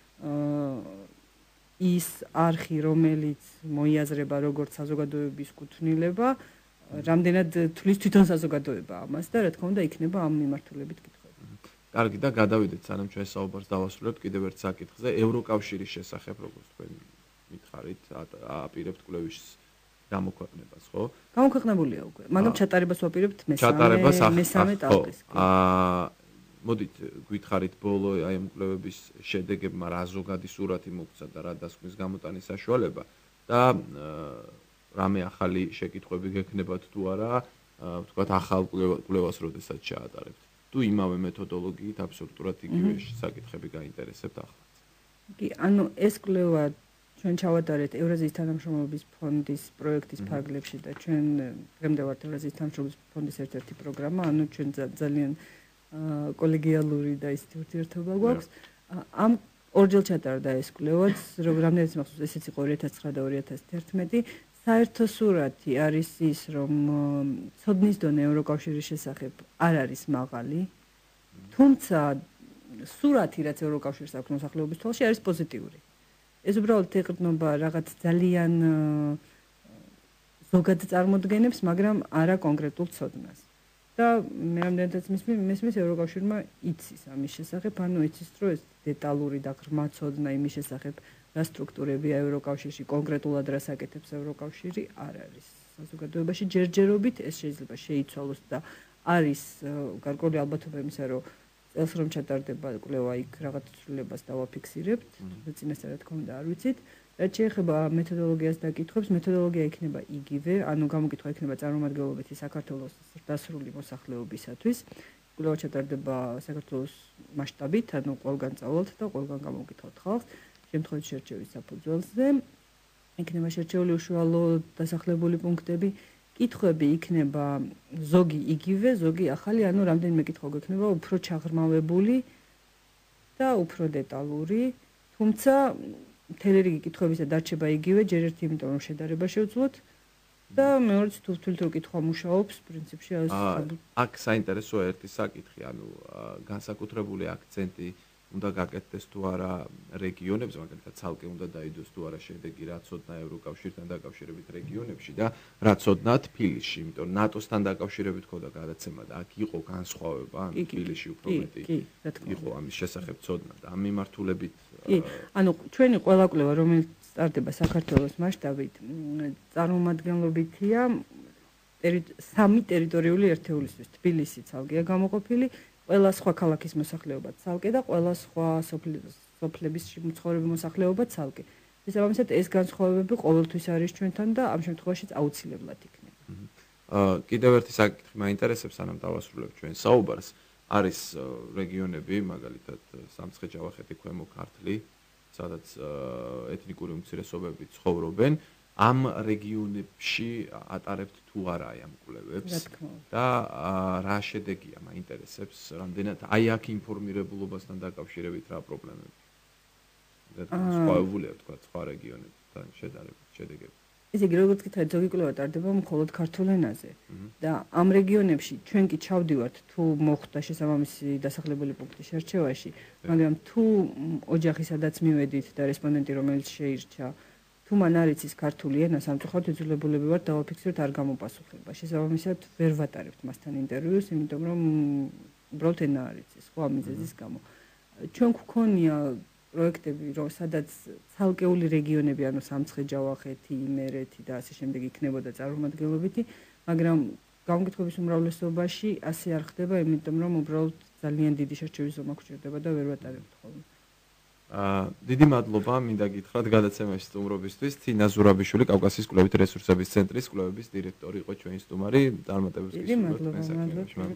ის არხი, რომელიც მოიაზრება როგორც საზოგადოების კუთვნილება, რამდენად თulis თვითონ საზოგადოება ამას და რა თქმა უნდა იქნება ამ მიმართულებით კითხვები. კარგი და გადავიდეთ სანამ ჩვენ საუბარს დავასრულებთ კიდევ ერთ საკითხზე, ევროკავშირის შესახებ როგორც თქვენ მითხარით, აპირებთ კვლევის გამოქვეყნებას, ხო? გამოქვეყნებულია უკვე, მაგრამ ჩატარებას ვაპირებთ მესამე ტალღის. აა მოდით გითხარით ბოლო აი ამ კვლევების შედეგებმა რა ზოგადი სურათი მოგცა და რა დასკვნის გამოტანის საშუალება და რამე ახალი შეკითხვები გექნებათ თუ არა, ვთქვათ ახალ კვლევას როდესაც ჩაატარებთ. თუ იმავე მეთოდოლოგიით აბსოლუტურად იგივე საკითხები გაინტერესებთ ახლა. კი, ანუ ეს კვლევა ჩვენ ჩავატარეთ ევრაზიის თანამშრომლობის ფონდის პროექტის ფარგლებში და ჩვენ დღემდე ვართ ევრაზიის თანამშრომლობის ფონდის ერთ-ერთი პროგრამა, ანუ ჩვენ ძალიან კოლეგიალური და ისეთი ურთიერთობა გვაქვს. ამ ორჯერ ჩატარდა ეს კვლევაც, რამდენიც მახსოვს, ესეც იყო ორი ათას ცხრა და ორი ათას თერთმეტი. საერთო სურათი არის ის, რომ ცოდნის დონე ევროკავშირის შესახებ არ არის მაღალი, თუმცა სურათი, რაც ევროკავშირს აქვს მოსახლეობის თვალში, არის პოზიტიური. ეს უბრალოდ ეყრდნობა რაღაც ძალიან ზოგად წარმოდგენებს, მაგრამ არა კონკრეტულ ცოდნას. და მე რამდენადაც მესმის ევროკავშირმა იცის ამის შესახებ, ანუ იცის, რომ ეს დეტალური და ღრმა ცოდნა იმის შესახებ, რა სტრუქტურებია ევროკავშირში, კონკრეტულად რას აკეთებს ევროკავშირი, არ არის საზოგადოებაში ჯერჯერობით, ეს შეიძლება შეიცვალოს და არის გარკვეული ალბათობა იმისა, რომ წელს რომ ჩატარდება კვლევა იქ რაღაც ცვლილებას დავაფიქსირებთ, წინასწარ რა თქმა უნდა არ ვიცით. რაც შეეხება მეთოდოლოგიას და კითხვებს, მეთოდოლოგია იქნება იგივე, ანუ გამოკითხვა იქნება წარმომადგენლობითი საქართველოს დასრული მოსახლეობისათვის. კვლევა ჩატარდება საქართველოს მასშტაბით, ანუ ყველგან წავალთ და ყველგან გამოვკითხავთ ხალხს, შემთხვევით შერჩევის საფუძველზე. იქნება შერჩეული უშუალო დასახლებული პუნქტები. კითხვები იქნება ზოგი იგივე, ზოგი ახალი, ანუ რამდენიმე კითხვა გვექნება უფრო ჩაღრმავებული და უფრო დეტალური, თუმცა მთელი რიგი კითხვებისა დარჩება იგივე, ჯერ ერთი იმიტომ რომ შედარება შევძლოთ და მეორეც თუ ვთვლით რომ კითხვა მუშაობს, პრინციპში აქ საინტერესოა ერთი საკითხი, ანუ განსაკუთრებული აქცენტი უნდა გაკეთდეს თუ არა რეგიონებს, მაგალითად ცალკე უნდა დაიდოს თუ არა შედეგი რა ცოდნა ევროკავშირთან დაკავშირებით რეგიონებში და რა ცოდნა თბილისში, იმიტომ ნატოსთან დაკავშირებით ხოდა გადაცემა და აქ იყო განსხვავება, ან თბილისში უფრო მეტი იყო ამის შესახებ ცოდნა და ამ მიმართულებით კი, ანუ ჩვენი ყველა კვლევა, რომელიც სტარტდება საქართველოს მასშტაბით, წარმომადგენლობითია სამი ტერიტორიული ერთეულისთვის, თბილისი ცალკეა გამოყოფილი, ყველა სხვა ქალაქის მოსახლეობა ცალკე და ყველა სხვა სოფლების მცხოვრები მოსახლეობა ცალკე. შესაბამისად, ეს განსხვავებები ყოველთვის არის ჩვენთან და ამ შემთხვევაშიც აუცილებლად იქნება. კიდევ ერთი საკითხი მაინტერესებს, სანამ დავასრულებთ ჩვენ საუბარს, არის რეგიონები, მაგალითად სამცხე-ჯავახეთი, ქვემო ქართლი, სადაც ეთნიკური უმცირესობები ცხოვრობენ. ამ რეგიონებში ატარებთ თუ არა ამ კვლევებს და რა შედეგია მაინტერესებს, რამდენად აი აქ ინფორმირებულობასთან დაკავშირებით რა პრობლემები. სხვაობულია თქვა სხვა რეგიონებთან შედარებით შედეგები. ესე იგი, როგორც გითხარით, ზოგი კვლევა ტარდება მხოლოდ ქართულ ენაზე და ამ რეგიონებში ჩვენ კი ჩავდივართ თუ მოხდა შესაბამისი დასახლებული პუნქტი შერჩევაში, მაგრამ თუ ოჯახი სადაც მივედით და რესპონდენტი რომელიც შეირჩა თუ მან არ იცის ქართული ენა, სამწუხაროდ იძულებულები ვართ დავაფიქსიროთ არ გამოპასუხება. შესაბამისად ვერ ვატარებთ მასთან ინტერვიუს, იმიტომ რომ უბრალოდ ენა არ იცის, ხო ამ მიზეზის გამო. ჩვენ გვქონია პროექტები, რომ სადაც ცალკეული რეგიონები, ანუ სამცხე-ჯავახეთი, იმერეთი და ასე შემდეგ იქნებოდა წარმომადგენლობითი, მაგრამ გამოკითხების უმრავლესობაში ასე არ ხდება, იმიტომ რომ უბრალოდ ძალიან დიდი შერჩევის ზომა გვჭირდება და ვერ ვატარებთ ხოლმე. აა დიდი მადლობა, მინდა გითხრათ გადაცემაში სტუმრობისთვის. თინა ზურაბიშვილი, კავკასიის კვლევითი რესურსების ცენტრის კვლევების დირექტორი იყო ჩვენი სტუმარი. წარმატებებს დიდი მადლობა, მადლობა.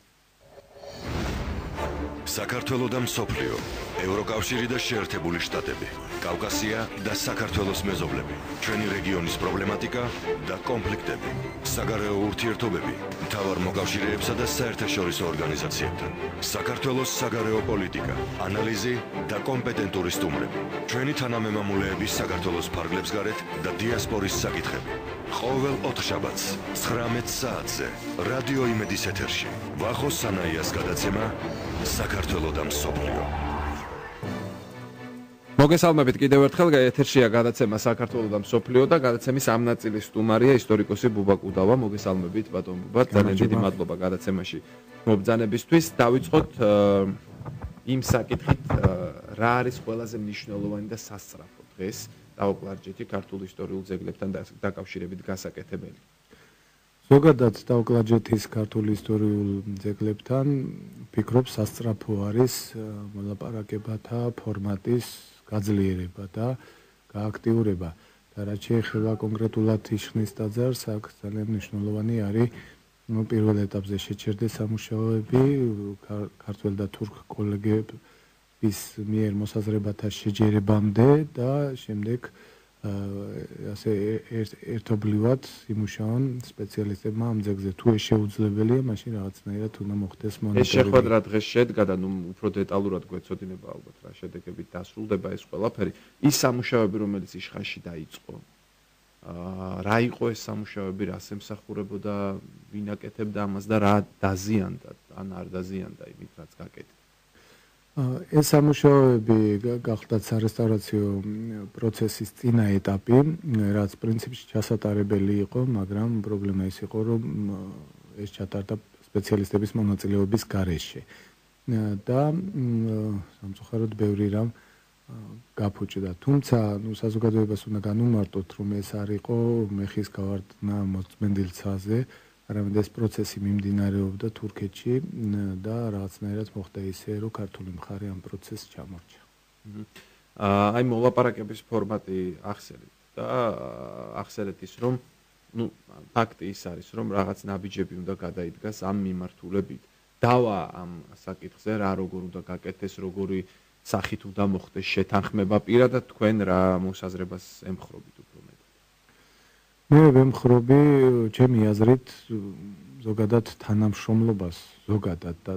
საქართველო და მსოფლიო, ევროკავშირი და შეერთებული შტატები, კავკასია და საქართველოს მეზობლები, ჩვენი რეგიონის პრობლემატიკა და კონფლიქტები, საგარეო ურთიერთობები, მთავარ მოკავშირეებსა და საერთაშორისო ორგანიზაციებთან, საქართველოს საგარეო პოლიტიკა, ანალიზი და კომპეტენტური სტუმრები, ჩვენი თანამემამულეების საქართველოს ფარგლებს გარეთ და დიასპორის საკითხები. ყოველ ოთხშაბათს ცხრამეტ საათზე რადიო იმედის ეთერში ვახო სანაიას გადაცემა საქართველო და მსოფლიო. მოგესალმებით კიდევ ერთხელ, ეთერშია გადაცემა საქართველო და მსოფლიო და გადაცემის ამ ნაწილის სტუმარია ისტორიკოსი ბუბა კუდავა. მოგესალმებით ბატონ ბუბა, ძალიან დიდი მადლობა გადაცემაში მობრძანებისთვის. დავიწყოთ იმ საკითხით, რა არის ყველაზე მნიშვნელოვანი და სასწრაფო დღეს დავკლარჯეთი ქართულ ისტორიულ ძეგლებთან დაკავშირებით გასაკეთებელი. ზოგადად დავკლარჯეთის ქართულ ისტორიულ ძეგლებთან ფიქრობ სასწრაფო არის მოლაპარაკებათა ფორმატის გაძლიერება და გააქტიურება. და რაც შეეხება კონკრეტულად იშხნის ტაძარს, აქ ძალიან მნიშვნელოვანი არის პირველ ეტაპზე შეჩერდეს სამუშაოები ქართველ და თურქ კოლეგების მიერ მოსაზრებათა შეჯერებამდე და შემდეგ ასე ერთობლივად იმუშაონ სპეციალისტებმა ამ ძეგლზე. თუ ეს შეუძლებელია, მაშინ რაღაცნაირად უნდა მოხდეს მონიტორინგი. ეს შეხვედრა დღეს შედგა და ნუ უფრო დეტალურად გვეცოდინება ალბათ რა შედეგებით დასრულდება ეს ყველაფერი. ის სამუშაოები, რომელიც იშხანში დაიწყო, აა რა იყო ეს სამუშაოები, რას ემსახურებოდა, ვინ აკეთებდა ამას და რა დაზიანდა, ან არ დაზიანდა იმით, რაც გაკეთდა. ეს სამუშაოები გახლდათ სარესტავრაციო პროცესის წინა ეტაპი, რაც პრინციპში ჩასატარებელი იყო, მაგრამ პრობლემა ის იყო, რომ ეს ჩატარდა სპეციალისტების მონაწილეობის გარეშე. და სამწუხაროდ ბევრი რამ გაფუჭდა. თუმცა, ნუ საზოგადოებას უნდა განუმარტოთ, რომ ეს არ იყო მეხის გავარდნა მოწმენდილცაზე, არამედ ეს პროცესი მიმდინარეობდა თურქეთში და რაღაცნაირად მოხდა ისე, რომ ქართული მხარე ამ პროცესს ჩამორჩა. აი მოლაპარაკების ფორმატი ახსენეთ და ახსენეთ ის, რომ ნუ ფაქტი ის არის, რომ რაღაც ნაბიჯები უნდა გადაიდგას ამ მიმართულებით. დავა ამ საკითხზე, რა როგორ უნდა გაკეთდეს, როგორი სახით უნდა მოხდეს შეთანხმება პირადად თქვენ რა მოსაზრებას ემხრობით უფრო მეტად. მე ვემხრობი ჩემი აზრით ზოგადად თანამშრომლობას ზოგადად და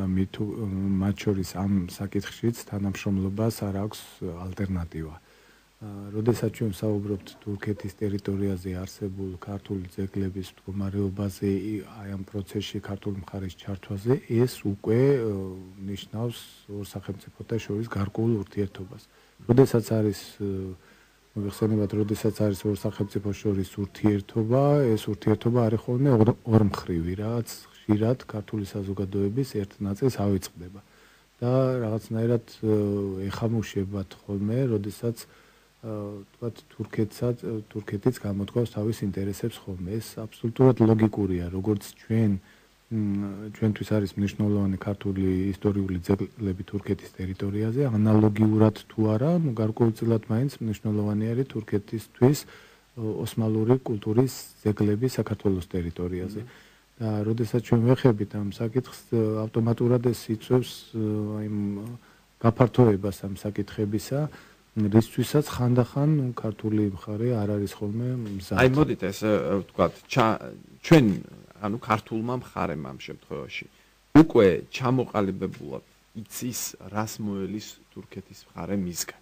მათ შორის ამ საკითხშიც თანამშრომლობას არ აქვს ალტერნატივა. როდესაც ჩვენ საუბრობთ თურქეთის ტერიტორიაზე არსებულ ქართული ძეგლების მდგომარეობაზე, აი ამ პროცესში ქართული მხარის ჩართვაზე, ეს უკვე ნიშნავს ორ სახელმწიფოთა შორის გარკვეულ ურთიერთობას. როდესაც არის მოგეხსენებათ, როდესაც არის ორ სახელმწიფოს შორის ურთიერთობა, ეს ურთიერთობა არის ხოლმე ორმხრივი, რაც ხშირად ქართული საზოგადოების ერთ ნაწილს ავიწყდება. და რაღაცნაირად ეხამუშებათ ხოლმე, როდესაც თქვათ თურქეთსაც, თურქეთიც გამოთქვავს თავის ინტერესებს ხოლმე. ეს აბსოლუტურად ლოგიკურია, როგორც ჩვენ ჩვენთვის არის მნიშვნელოვანი ქართული ისტორიული ძეგლები თურქეთის ტერიტორიაზე, ანალოგიურად თუ არა, ნუ გარკვეულწილად მაინც მნიშვნელოვანი არის თურქეთისთვის ოსმალური კულტურის ძეგლები საქართველოს ტერიტორიაზე. და როდესაც ჩვენ ვეხებით ამ საკითხს, ავტომატურად ეს იწვევს აი გაფართოებას ამ საკითხებისა, რისთვისაც ხანდახან ქართული მხარე არ არის ხოლმე მზად. აი მოდით ეს ვთქვათ, ჩვენ ანუ ქართულმა მხარემ ამ შემთხვევაში უკვე ჩამოყალიბებულად იცის რას მოელის თურქეთის მხარე მისგან.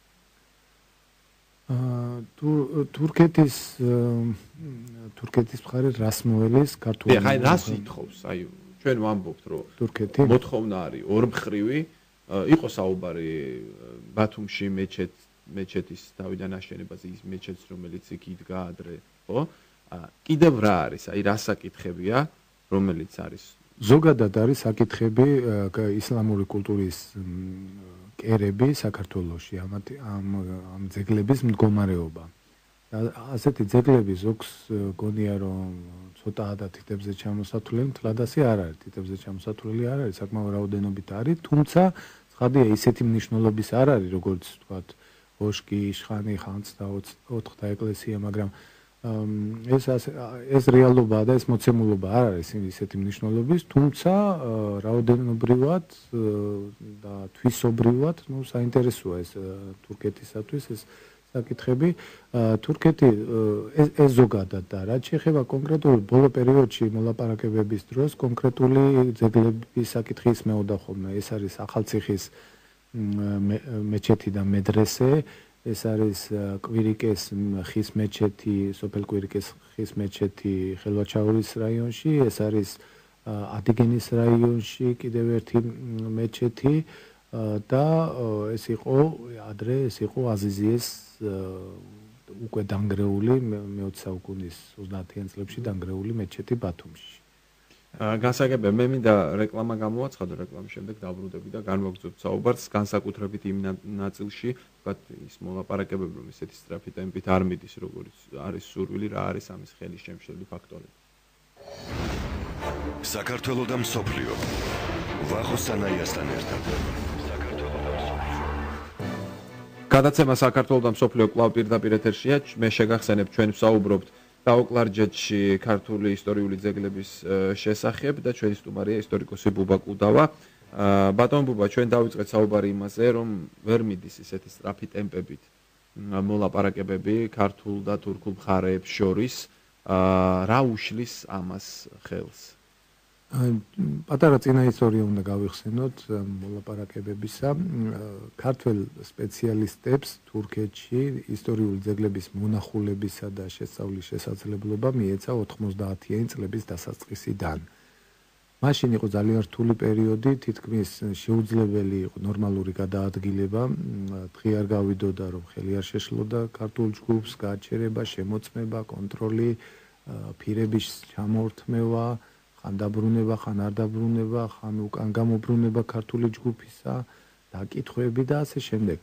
აა თურქეთის თურქეთის მხარე რას მოელის ქართული ხა აი რას ითხოვს? აი ჩვენ ვამბობთ, რომ თურქეთი მოთხოვნა არის ორმხრივი, იყო საუბარი ბათუმში მეჩეთ მეჩეთის თავიდან აშენებაზე, ის მეჩეთს რომელიც იქ იდგა ადრე, ხო? კიდევ რა არის? აი რა საკითხებია, რომელიც არის ზოგადად არის საკითხები ისლამური კულტურის კერები საქართველოში ამ ამ ძეგლების მდგომარეობა. ასეთი ძეგლები ზოგს გონია რომ ცოტაა თითებზე ჩამოსათვლელი, მთლად ასე არ არის. თითებზე ჩამოსათვლელი არ არის, საკმაო რაოდენობით არის, თუმცა ცხადია ისეთი მნიშვნელობის არ არის, როგორც ვთქვათ, ოშკი, იშხანი, ხანძთა, ოთხთა ეკლესია, მაგრამ ეს ეს რეალობაა და ეს მოცემულობა არ არის ისეთი მნიშვნელობის, თუმცა რაოდენობრივად და თვისობრივად, ну, საინტერესოა ეს თურქეთისათვის ეს საკითხები. თურქეთი ეს ზოგადად და რაც შეეხება კონკრეტულ ბოლო პერიოდში მოლაპარაკებების დროს კონკრეტული ძეგლების საკითხი ისმეოდა ხოლმე. ეს არის ახალციხის მეჩეთი და მედრესე, ეს არის კვირიკეს ხის მეჩეთი, სოფელ კვირიკეს ხის მეჩეთი ხელვაჩაურის რაიონში, ეს არის ადიგენის რაიონში კიდევ ერთი მეჩეთი და ეს იყო ადრე ეს იყო აზიზიეს უკვე დანგრეული მეოცე საუკუნის ოცდაათიან წლებში დანგრეული მეჩეთი ბათუმში. განსაკუთრებით მე მინდა რეკლამა გამოვაცხადო, რეკლამის შემდეგ დაბრუნდები და განვაგრძობთ საუბარს განსაკუთრებით იმ ნაწილში, ვთქვათ, ის მოლაპარაკებები, რომ ესეთი სწრაფი ტემპით არ მიდის, როგორც არის სურვილი, რა არის ამის ხელის შემშლელი ფაქტორები. საქართველო და მსოფლიო ვახო სანაიასთან ერთად. გადაცემა საქართველო და მსოფლიო კვლავ პირდაპირ ეთერშია. მე შეგახსენებ, ჩვენ ვსაუბრობთ დაუკლარჯეთში ქართული ისტორიული ძეგლების შესახებ და ჩვენი სტუმარია ისტორიკოსი ბუბა კუდავა. ბატონ ბუბა, ჩვენ დავიწყეთ საუბარი იმაზე, რომ ვერ მიდის ისეთი სწრაფი ტემპებით მოლაპარაკებები ქართულ და თურქულ მხარეებს შორის. რა უშლის ამას ხელს? პატარა წინა ისტორია უნდა გავიხსენოთ მოლაპარაკებებისა. ქართველ სპეციალისტებს თურქეთში ისტორიული ძეგლების მონახულებისა და შესწავლის შესაძლებლობა მიეცა ოთხმოცდაათიანი წლების დასაწყისიდან. მაშინ იყო ძალიან რთული პერიოდი, თითქმის შეუძლებელი იყო ნორმალური გადაადგილება, დღე არ გავიდოდა, რომ ხელი არ შეშლოდა ქართულ ჯგუფს, გააჩერება, შემოწმება, კონტროლი, ფირების ჩამორთმევა, ხან დაბრუნება, ხან არ დაბრუნება, ხან უკან გამობრუნება ქართული ჯგუფისა, დაკითხვები და ასე შემდეგ.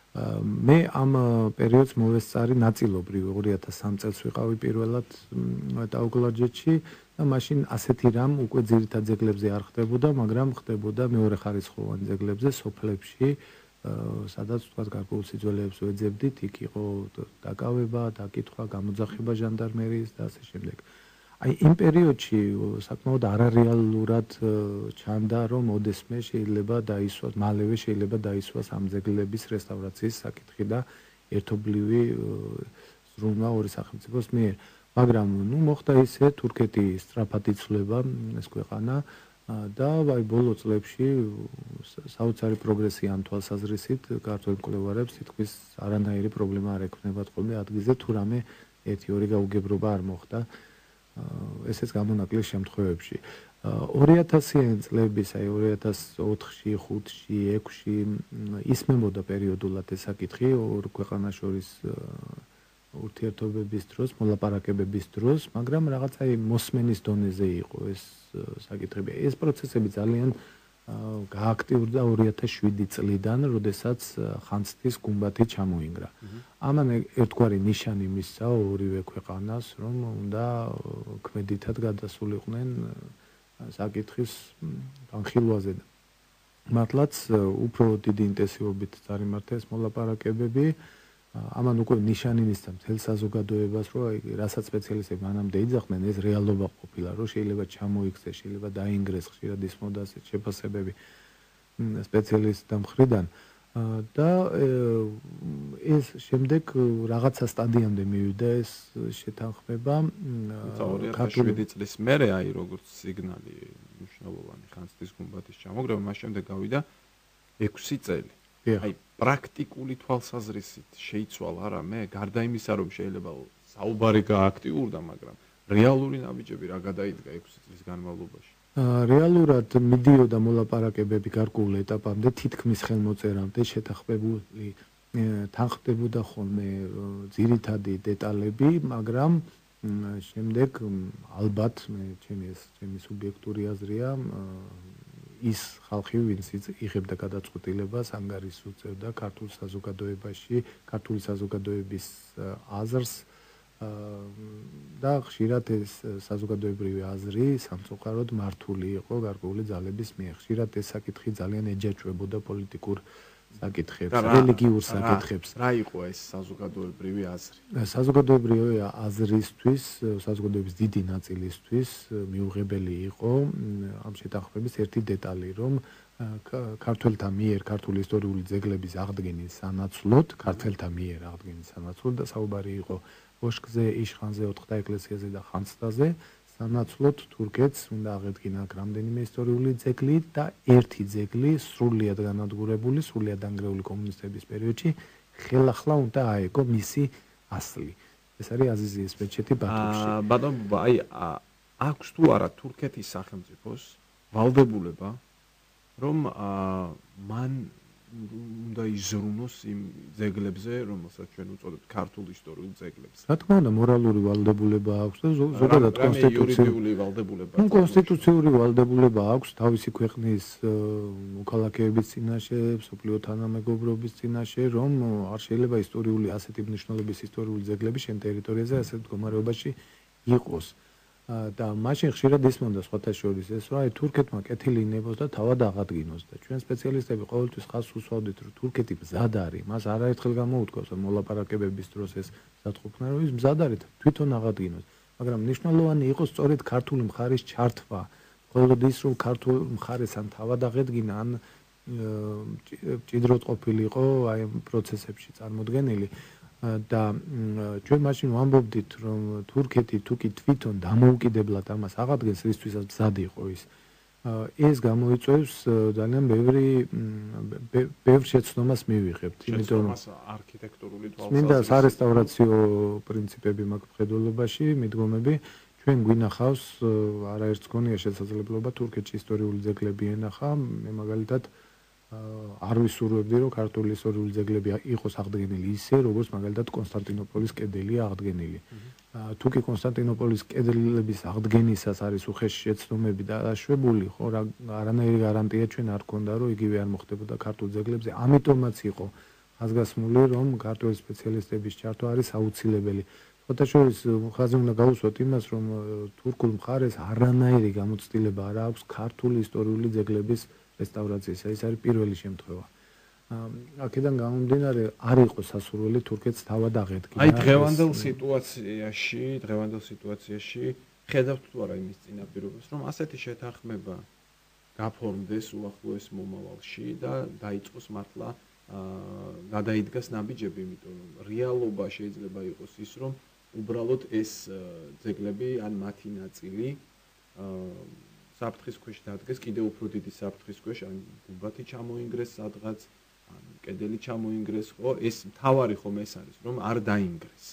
მე ამ პერიოდს მოვესწარი ნაწილობრივ ორი ათას სამი წელს ვიყავი პირველად დაუკლარჯეთში და მაშინ ასეთი რამ უკვე ძირითად ძეგლებზე არ ხდებოდა, მაგრამ ხდებოდა მეორეხარისხოვან ძეგლებზე, სოფლებში, სადაც თქვათ გარკვეულ სიძველეებს ვეძებდით, იქ იყო დაკავება, დაკითხვა, გამოძახება ჟანდარმერიის და ასე შემდეგ. აი იმ პერიოდში საკმაოდ არარეალურად ჩანდა, რომ ოდესმე შეიძლება დაისვას, მალევე შეიძლება დაისვას ამ ძეგლების რესტავრაციის საკითხი და ერთობლივი ზრუნვა ორი სახელმწიფოს მიერ. მაგრამ ნუ მოხდა ისე, თურქეთი სწრაფად იცვლება ეს ქვეყანა და აი ბოლო წლებში საოცარი პროგრესი ამ თვალსაზრისით ქართველ მკვლევარებს თითქმის არანაირი პრობლემა არ ექნებათ ხოლმე ადგილზე, თუ რამე ერთი ორი გაუგებრობა არ მოხდა. ესეც გამონაკლის შემთხვევებში. ორი ათასიანი წლების, აი ორი ათას ოთხში, ხუთში, ექვსში ისმებოდა პერიოდულად ეს საკითხი ორ ქვეყანას შორის ურთიერთობების დროს, მოლაპარაკებების დროს, მაგრამ რაღაცა მოსმენის დონეზე იყო ეს საკითხები. ეს პროცესები ძალიან გააქტიურდა ორი ათას შვიდი წლიდან, როდესაც ხანძთის გუმბათი ჩამოინგრა. ამან ერთგვარი ნიშანი მისცა ორივე ქვეყანას, რომ უნდა ქმედითად გადასულიყვნენ საკითხის განხილვაზე. მართლაც უფრო დიდი ინტენსივობით წარიმართა ეს მოლაპარაკებები. ამან უკვე ნიშანი მისცა მთელ საზოგადოებას, რომ აი რასაც სპეციალისტები მანამდე იძახდნენ, ეს რეალობა ყოფილა, რომ შეიძლება ჩამოიქცეს, შეიძლება დაინგრეს, ხშირად ისმოდა ასეთ შეფასებები სპეციალისტთა მხრიდან და ეს შემდეგ რაღაცა სტადიამდე მივიდა ეს შეთანხმება. ორი ათას შვიდი წლის მერე აი როგორც სიგნალი მნიშვნელოვანი ხანძთის გუმბათის ჩამოგრევა, მას შემდეგ გავიდა ექვსი წელი. აი პრაქტიკული თვალსაზრისით შეიცვალა რამე, გარდა იმისა, რომ შეიძლება საუბარი გააქტიურდა, მაგრამ რეალური ნაბიჯები რა გადაიდგა ექვსი წლის განმავლობაში? რეალურად მიდიოდა მოლაპარაკებები გარკვეულ ეტაპამდე, თითქმის ხელმოწერამდე შეთანხმებული თანხმდებოდა ხოლმე ძირითადი დეტალები, მაგრამ შემდეგ ალბათ მე ჩემი ეს ჩემი სუბიექტური აზრია ის ხალხი ვინც იღებდა გადაწყვეტილებას ანგარიშს უწევდა ქართულ საზოგადოებაში ქართული საზოგადოების აზრს და ხშირად ეს საზოგადოებრივი აზრი სამწუხაროდ მართული იყო გარკვეული ძალების მიერ. ხშირად ეს საკითხი ძალიან ეჯაჭვებოდა პოლიტიკურ საკითხებს, რელიგიურ საკითხებს. რა იყო ეს საზოგადოებრივი აზრი? საზოგადოებრივი აზრისთვის, საზოგადოების დიდი ნაწილისთვის მიუღებელი იყო ამ შეთანხმების ერთი დეტალი, რომ ქართველთა მიერ ქართული ისტორიული ძეგლების აღდგენის სანაცვლოდ, ქართველთა მიერ აღდგენის სანაცვლოდ და საუბარი იყო ოშკზე, იშხანზე, ოთხთა ეკლესიაზე და ხანძთაზე, სანაცვლოდ თურქეთს უნდა აღედგინა აქ რამდენიმე ისტორიული ძეგლი და ერთი ძეგლი სრულიად განადგურებული, სრულიად დანგრეული კომუნისტების პერიოდში ხელახლა უნდა აეგო მისი ასლი. ეს არის აზიზიის მეჩეთი ბათუმში. ბატონო, აი აქვს თუ არა თურქეთის სახელმწიფოს ვალდებულება, რომ მან უნდა იზრუნოს იმ ძეგლებზე, რომელსაც ჩვენ უწოდებთ ქართულ ისტორიულ ძეგლებს. რა თქმა უნდა, მორალური ვალდებულება აქვს და ზოგადად კონსტიტუციური ვალდებულება. ნუ კონსტიტუციური ვალდებულება აქვს თავისი ქვეყნის მოქალაქეების წინაშე, სოფლიო თანამეგობრობის წინაშე, რომ არ შეიძლება ისტორიული ასეთი მნიშვნელობის ისტორიული ძეგლები შენ ტერიტორიაზე ასეთ მდგომარეობაში იყოს. და მაშინ ხშირად ისმოდა სხვათა შორის ეს რომ აი თურქეთმა კეთილი ინებოს და თავად აღადგინოს და ჩვენ სპეციალისტები ყოველთვის ხაზს უსვავდით რომ თურქეთი მზად არის, მას არაერთხელ გამოუთქვას რომ მოლაპარაკებების დროს ეს მზადყოფნა რომ ის მზად არის თვითონ აღადგინოს, მაგრამ მნიშვნელოვანი იყო სწორედ ქართული მხარის ჩართვა, მხოლოდ ის რომ ქართულ მხარეს ან თავად აღედგინა ან ჭიდროდ ყოფილიყო აი ამ პროცესებში წარმოდგენილი და ჩვენ მაშინ ვამბობდით რომ თურქეთი თუკი თვითონ დამოუკიდებლად ამას აღადგენს რისთვისაც მზად იყო ის ეს გამოიწვევს ძალიან ბევრი ბევრ შეცდომას მივიღებთ იმიტომ რომ არქიტექტურული თვალსაზრისით მინდა სარესტავრაციო პრინციპები მაქვს მხედველობაში მიდგომები ჩვენ გვინახავს არაერთს გონია შესაძლებლობა თურქეთში ისტორიული ძეგლები ენახა მე მაგალითად არ ვისურვებდი რომ ქართული ისტორიული ძეგლები იყოს აღდგენილი ისე როგორც მაგალითად კონსტანტინოპოლის კედელია აღდგენილი. თუკი კონსტანტინოპოლის კედლების აღდგენისას არის უხეში შეცდომები დაშვებული, ხო რა არანაირი გარანტია ჩვენ არ გქონდა რომ იგივე არ მოხდებოდა ქართულ ძეგლებზე. ამიტომაც იყო ხაზგასმული რომ ქართული სპეციალისტების ჩართვა არის აუცილებელი. ფოტოშორის ხაზი უნდა გაუსვათ იმას რომ თურქულ მხარეს არანაირი გამოცდილება არ აქვს ქართული ისტორიული ძეგლების რესტავრაციისა, ეს არის პირველი შემთხვევა. აქედან გამომდინარე არ იყო სასურველი თურქეთს თავად აღედგინა. აი დღევანდელ სიტუაციაში, დღევანდელ სიტუაციაში ხედავთ თუ არა იმის წინაპირობას, რომ ასეთი შეთანხმება გაფორმდეს უახლოეს მომავალში და დაიწყოს მართლა გადაიდგას ნაბიჯები, იმიტომ რომ რეალობა შეიძლება იყოს ის, რომ უბრალოდ ეს ძეგლები ან მათი ნაწილი საფრთხის ქვეშ დადგეს, კიდევ უფრო დიდი საფრთხის ქვეშ, ან გუმბათი ჩამოინგრეს სადღაც, ან კედელი ჩამოინგრეს, ხო, ეს მთავარი ხომ ეს არის, რომ არ დაინგრეს.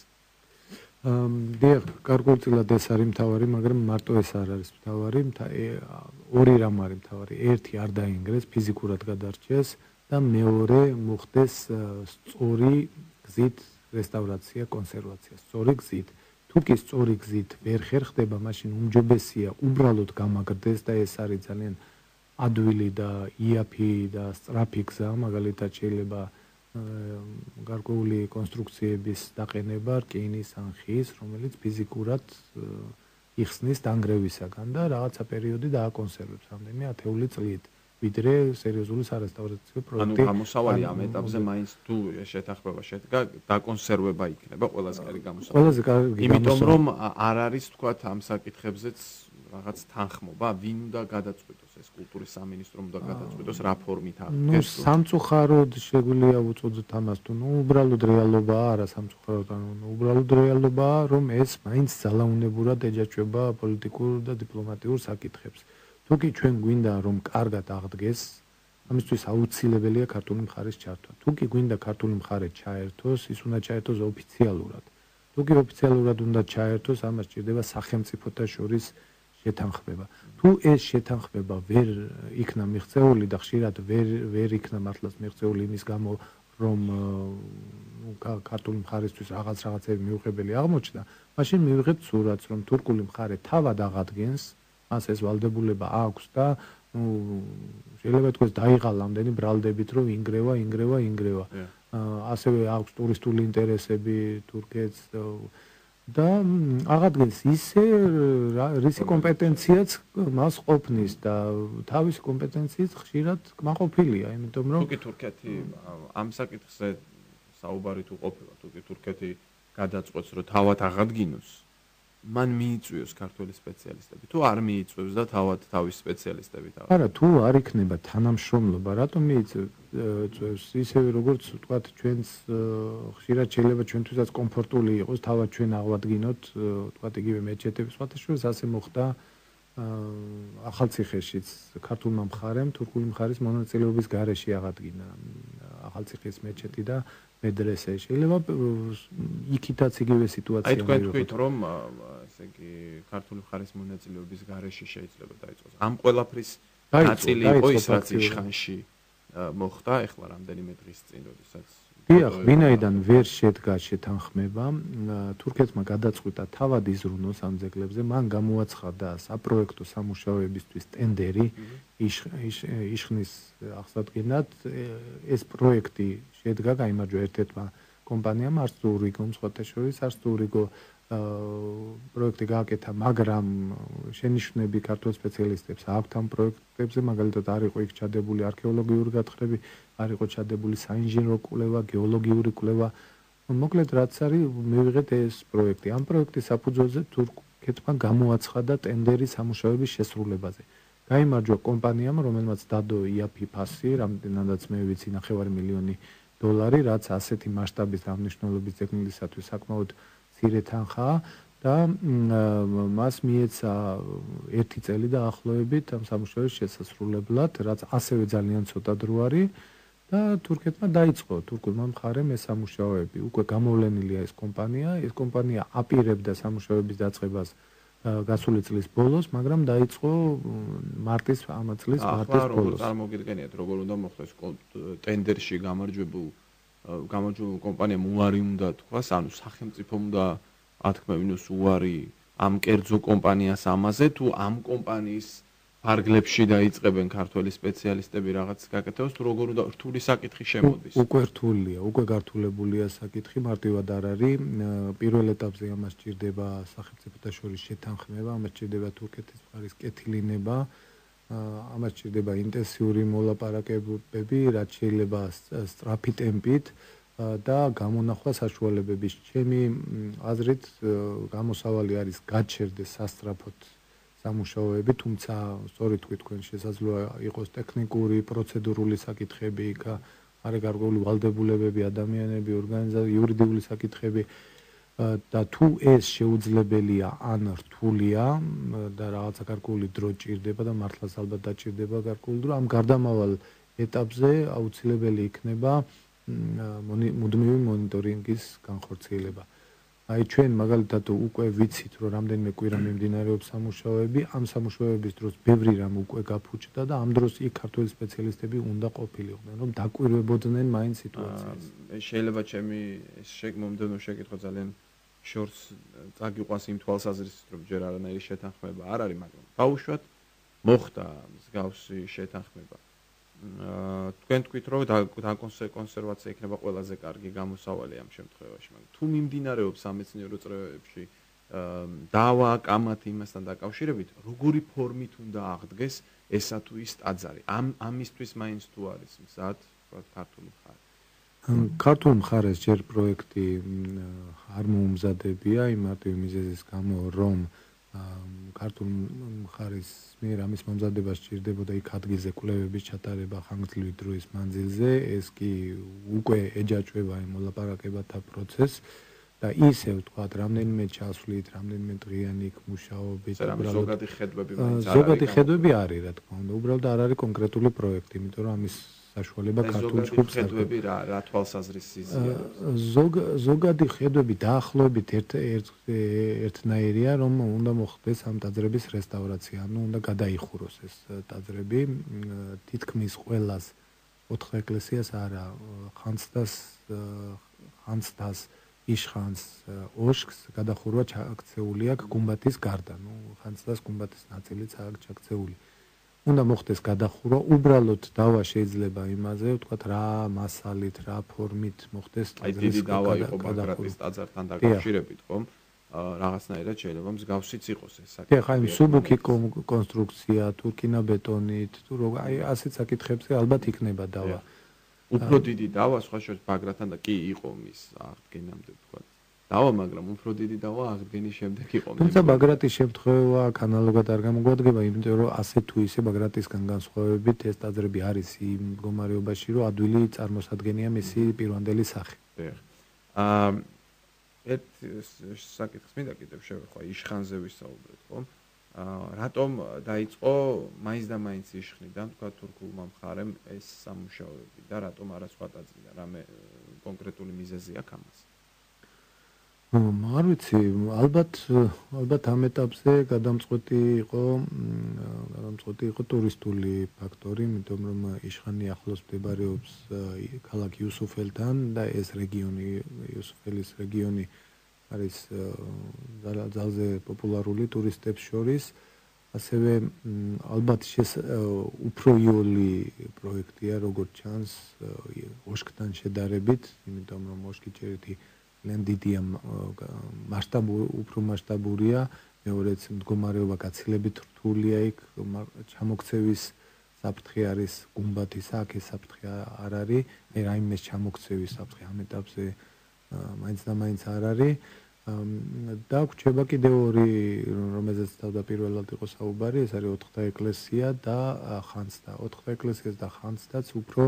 დიახ, გარკვეულწილად ეს არის მთავარი, მაგრამ მარტო ეს არ არის მთავარი, ორი რამ არის მთავარი. ერთი არ დაინგრეს, ფიზიკურად გადარჩეს და მეორე მოხდეს სწორი გზით რესტავრაცია, კონსერვაცია, სწორი გზით. თუკი სწორი გზით ვერ ხერხდება, მაშინ უმჯობესია უბრალოდ გამაგრდეს და ეს არის ძალიან ადვილი და იაფი და სწრაფი გზა, მაგალითად შეიძლება გარკვეული კონსტრუქციების დაყენება რკინის ან ხის, რომელიც ფიზიკურად იხსნის დანგრევისაგან და რაღაცა პერიოდი დააკონსერვებს რამდენიმე ათეული წლით. ვიდრე სერიოზული სარესტავრაციო პროექტი. ანუ გამოსავალი ამ ეტაპზე მაინც თუ შეთანხმება შედგა, დაკონსერვება იქნება ყველაზე კარგი გამოსავალი. ყველაზე კარგი იმიტომ რომ არ არის თქვათ ამ საკითხებზეც რაღაც თანხმობა, ვინ უნდა გადაწყვიტოს ეს კულტურის სამინისტრომ უნდა გადაწყვიტოს რა ფორმით აღდგეს. ნუ სამწუხაროდ შეგვიძლია უწოდოთ ამას თუ ნუ უბრალოდ რეალობაა, არა სამწუხაროდ, ანუ უბრალოდ რეალობაა, რომ ეს მაინც ძალაუნებურად ეჯაჭვება პოლიტიკურ და დიპლომატიურ საკითხებს. თუკი ჩვენ გვინდა რომ კარგად აღდგეს, ამისთვის აუცილებელია ქართული მხარის ჩართვა. თუკი გვინდა ქართული მხარე ჩაერთოს, ის უნდა ჩაერთოს ოფიციალურად. თუკი ოფიციალურად უნდა ჩაერთოს, ამას სჭირდება სახელმწიფოთა შორის შეთანხმება. თუ ეს შეთანხმება ვერ იქნა მიღწეული და ხშირად ვერ ვერ იქნა მართლაც მიღწეული იმის გამო, რომ ნუ ქართული მხარისთვის რაღაც რაღაცები მიუღებელი აღმოჩნდა, მაშინ მივიღებთ სურათს, რომ თურქული მხარე თავად აღადგენს, მას ეს ვალდებულება აქვს და ნუ შეიძლება თქვას დაიღალა ამდენი ბრალდებით, რომ ინგრევა, ინგრევა, ინგრევა. ასევე აქვს ტურისტული ინტერესები თურქეთს და აღადგენს ისე, რისი კომპეტენციაც მას ყოფნის და თავისი კომპეტენციით ხშირად კმაყოფილია, იმიტომ რომ თუკი თურქეთი ამ საკითხზე საუბარი თუ ყოფილა, თუკი თურქეთი გადაწყვეტს, რომ თავად აღადგინოს, მან მიიწვიოს ქართველი სპეციალისტები, თუ არ მიიწვევს და თავად თავის სპეციალისტები თავად. არა, თუ არ იქნება თანამშრომლობა, რატომ მიიწვევს? ისევე როგორც ვთქვათ, ჩვენს ხშირად შეიძლება ჩვენთვისაც კომფორტული იყოს, თავად ჩვენ აღვადგინოთ, ვთქვათ, იგივე მეჩეთები, სხვათა შორის ასე მოხდა ახალციხეშიც ქართულმა მხარემ თურქული მხარის მონაწილეობის გარეშე აღადგინა ახალციხის მეჩეთი და მედრესე. შეიძლება იქითაც იგივე სიტუაცია აი თქვენ თქვით რომ ესე იგი ქართული მხარის მონაწილეობის გარეშე შეიძლება დაიწყოს. ამ ყველაფრის ნაწილი იყო ის რაც იშხანში მოხდა ახლა რამდენიმე დღის წინ, როდესაც დიახ, ვინაიდან ვერ შედგა შეთანხმება, თურქეთმა გადაწყვიტა თავად იზრუნოს ამ ძეგლებზე, მან გამოაცხადა საპროექტო სამუშაოებისთვის ტენდერი იშხნის აღსადგენად. ეს პროექტი შედგა გაიმარჯვა ერთ-ერთმა კომპანიამ, არც თუ რიგომ სხვათა შორის, არც თუ რიგო პროექტი გააკეთა, მაგრამ შენიშვნები ქართულ სპეციალისტებს აქვთ ამ პროექტებზე, მაგალითად არ იყო იქ ჩადებული არქეოლოგიური გათხრები, არ იყო ჩადებული საინჟინრო კვლევა, გეოლოგიური კვლევა. მოკლედ რაც არის, მივიღეთ ეს პროექტი. ამ პროექტის საფუძველზე თურქეთმა გამოაცხადა ტენდერი სამუშაოების შესრულებაზე. გაიმარჯვა კომპანიამ, რომელმაც დადო იაფი ფასი, რამდენადაც მე ვიცი, ნახევარი მილიონი დოლარი, რაც ასეთი მასშტაბის და მნიშვნელობის ძეგლისათვის საკმაოდ მცირე თანხაა და მას მიეცა ერთი წელი დაახლოებით ამ სამუშაოების შესასრულებლად, რაც ასევე ძალიან ცოტა დრო არის და თურქეთმა დაიწყო თურქულმა მხარემ ეს სამუშაოები. უკვე გამოვლენილია ეს კომპანია, ეს კომპანია აპირებდა სამუშაოების დაწყებას გასული წლის ბოლოს, მაგრამ დაიწყო მარტის ამ წლის მარტის ბოლოს. ახლა წარმოგიდგენიათ, როგორ უნდა მოხდეს ტენდერში გამარჯვებულ გამარჯვებულ კომპანიამ უარი უნდა თქვას, ანუ სახელმწიფომ უნდა ათქმევინოს უარი ამ კერძო კომპანიას ამაზე, თუ ამ კომპანიის ფარგლებში დაიწყებენ ქართველი სპეციალისტები რაღაც გაკეთებას, თუ როგორ უნდა რთული საკითხი შემოდის. უკვე რთულია, უკვე გართულებულია საკითხი, მარტივად არ არის. პირველ ეტაპზე ამას ჭირდება სახელმწიფოთა შორის შეთანხმება, ამას ჭირდება თურქეთის მხარის კეთილინება, ამას ჭირდება ინტენსიური მოლაპარაკებები, რაც შეიძლება სწრაფი ტემპით და გამონახვა საშუალებების. ჩემი აზრით, გამოსავალი არის გაჩერდეს სასწრაფოდ სამუშაოები, თუმცა სწორედ თქვი თქვენ შესაძლოა იყოს ტექნიკური, პროცედურული საკითხები, არა გარკვეული ვალდებულებები, ადამიანები, ორგანიზაცია, იურიდიული საკითხები და თუ ეს შეუძლებელია ან რთულია და რაღაცა გარკვეული დრო ჭირდება და მართლაც ალბათ დაჭირდება გარკვეული დრო, ამ გარდამავალ ეტაპზე აუცილებელი იქნება მუდმივი მონიტორინგის განხორციელება. აი ჩვენ მაგალითად უკვე ვიცით, რომ რამდენიმე კვირა მიმდინარეობს სამუშაოები, ამ სამუშაოების დროს ბევრი რამ უკვე გაფუჭდა და ამ დროს იქ ქართველი სპეციალისტები უნდა ყოფილიყვნენ, რომ დაკვირვებოდნენ მაინც სიტუაციას. შეიძლება ჩემი ეს მომდევნო შეკითხვა ძალიან შორს წაგიყვანს იმ თვალსაზრისით, რომ ჯერ არანაირი შეთანხმება არ არის, მაგრამ ბაუშვად მოხდა მსგავსი შეთანხმება. თქვენ თქვით, რომ დაკონსერვაცია იქნება ყველაზე კარგი გამოსავალი ამ შემთხვევაში, მაგრამ თუ მიმდინარეობს სამეცნიერო წრეებში დავა, კამათი იმასთან დაკავშირებით, როგორი ფორმით უნდა აღდგეს ესა თუ ის ტაძარი? ამ ამისთვის მაინც თუ არის მზად, ვთქვათ, ქართული მხარე. ქართულ მხარეს ჯერ პროექტი არ მოუმზადებია იმ მარტივი მიზეზის გამო, რომ ქართულ მხარის მიერ ამის მომზადებას სჭირდებოდა იქ ადგილზე კვლევების ჩატარება ხანგრძლივი დროის მანძილზე, ეს კი უკვე ეჯაჭვება იმ მოლაპარაკებათა პროცესს და ისე ვთქვათ, რამდენიმე ჩასვლით, რამდენიმე დღიანი იქ მუშაობით, უბრალოდ ზოგადი ხედვები მაინც არ არის. ზოგადი ხედვები არის, რა თქმა უნდა, უბრალოდ არ არის კონკრეტული პროექტი, იმიტომ რომ ამის საშუალება ქართულ ჯგუფს არ ხედვები რა რა თვალსაზრისია. ზოგადი ხედვები დაახლოებით ერთნაირია, რომ უნდა მოხდეს ამ ტაძრების რესტავრაცია, ანუ უნდა გადაიხუროს ეს ტაძრები. თითქმის ყველას ოთხ ეკლესიას არა, ხანძთას ხანძთას იშხანს ოშკს გადახურვა ჩაქცეული აქვს გუმბათის გარდა. ნუ ხანძთას გუმბათის ნაწილიც აქვს ჩაქცეული. უნდა მოხდეს გადახურვა, უბრალოდ დავა შეიძლება იმაზე, ვთქვათ, რა მასალით, რა ფორმით მოხდეს აი დიდი დავა იყო ბაგრატის ტაძართან დაკავშირებით, ხომ? რაღაცნაირად შეიძლება მსგავსიც იყოს ეს საკითხი. ეხლა იმ სუბუქი კონსტრუქცია, თურქინაბეტონით, თუ როგორ აი ასეთ საკითხებზე ალბათ იქნება დავა. უფრო დიდი დავა სხვა შორის ბაგრატთან და კი იყო მის აღდგენამდე ვთქვათ. დავა, მაგრამ უფრო დიდი დავა აღდგენის შემდეგ იყო. თუმცა ბაგრატის შემთხვევა ანალოგად არ გამოგვადგება, იმიტომ რომ ასე თუ ისე ბაგრატისგან განსხვავებით ეს ტაძრები არის იმ მდგომარეობაში, რომ ადვილი წარმოსადგენია მისი პირვანდელი სახე. აა ერთ საკითხს მინდა კიდევ შევეხვა, იშხანზე ვისაუბრეთ, ხო? აა რატომ დაიწყო მაინც და მაინც იშხნიდან, თქვა თურქულმა მხარემ ეს სამუშაოები და რატომ არა სხვა ტაძრიდან, რამე კონკრეტული მიზეზი აქვს ამას? არ ვიცი, ალბათ ალბათ ამ ეტაპზე გადამწყვეტი იყო გადამწყვეტი იყო ტურისტული ფაქტორი, იმიტომ რომ იშხანი ახლოს მდებარეობს ქალაქ იუსუფელთან და ეს რეგიონი, იუსუფელის რეგიონი არის ძალზე პოპულარული ტურისტებს შორის. ასევე ალბათ უფრო იოლი პროექტია, როგორც ჩანს, ოშკთან შედარებით, იმიტომ რომ ოშკი ჯერეთი ლენდიდია მასშტაბური უფრო მასშტაბურია, მეორეც მდგომარეობა გაცილებით რთულია იქ, ჩამოქცევის საფრთხე არის გუმბათის, აქ ეს საფრთხე არ არის, მე რაიმე ჩამოქცევის საფრთხე ამ ეტაპზე მაინც და მაინც არ არის. და გვჩება კიდევ ორი, რომელზეც თავდაპირველად იყო საუბარი, ეს არის ოთხთა ეკლესია და ხანძთა. ოთხთა ეკლესიას და ხანძთაც უფრო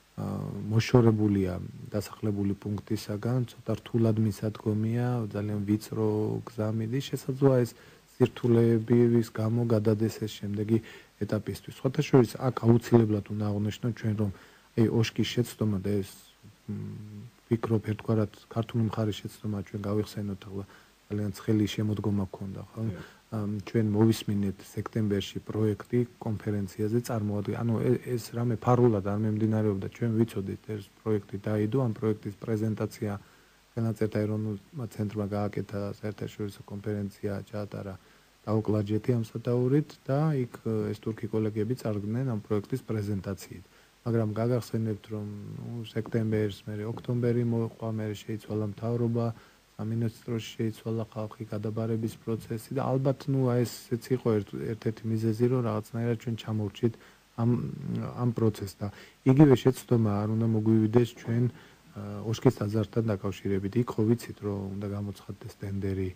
მოშორებულია დასახლებული პუნქტისაგან, ცოტა რთულად მისადგომია, ძალიან ვიწრო გზა მიდის, შესაძლოა ეს სირთულეების გამო გადადეს ეს შემდეგი ეტაპისთვის. სხვათა შორის აქ აუცილებლად უნდა აღვნიშნოთ ჩვენ, რომ აი ოშკის შეცდომა და ეს ვფიქრობ ერთგვარად ქართული მხარის შეცდომა ჩვენ გავიხსენოთ, ახლა ძალიან ცხელი შემოდგომა გქონდა, ხო? ჩვენ მოვისმინეთ სექტემბერში პროექტი კონფერენციაზე წარმოადგა. ანუ ეს რამე ფარულად არ მიმდინარეობდა, ჩვენ ვიცოდით ეს პროექტი დაიდო, ამ პროექტის პრეზენტაცია ხელნაწერთა ეროვნულმა ცენტრმა გააკეთა საერთაშორისო კონფერენცია ჩაატარა დაუკლაჯეთი ამ სათაურით და იქ ეს თურქი კოლეგები წარდგნენ ამ პროექტის პრეზენტაციით. მაგრამ გაგახსენებთ, რომ სექტემბერს, მერე ოქტომბერი მოყვა, მერე შეიცვალა მთავრობა, სამინისტროში შეიცვალა ხალხი, გადაბარების პროცესი და ალბათ ნუ ესეც იყო ერთ-ერთი მიზეზი, რომ რაღაცნაირად ჩვენ ჩამოვრჩით ამ ამ პროცესს და იგივე შეცდომა არ უნდა მოგვივიდეს ჩვენ ოშკის ტაძართან დაკავშირებით. იქ ხო ვიცით, რომ უნდა გამოცხადდეს ტენდერი.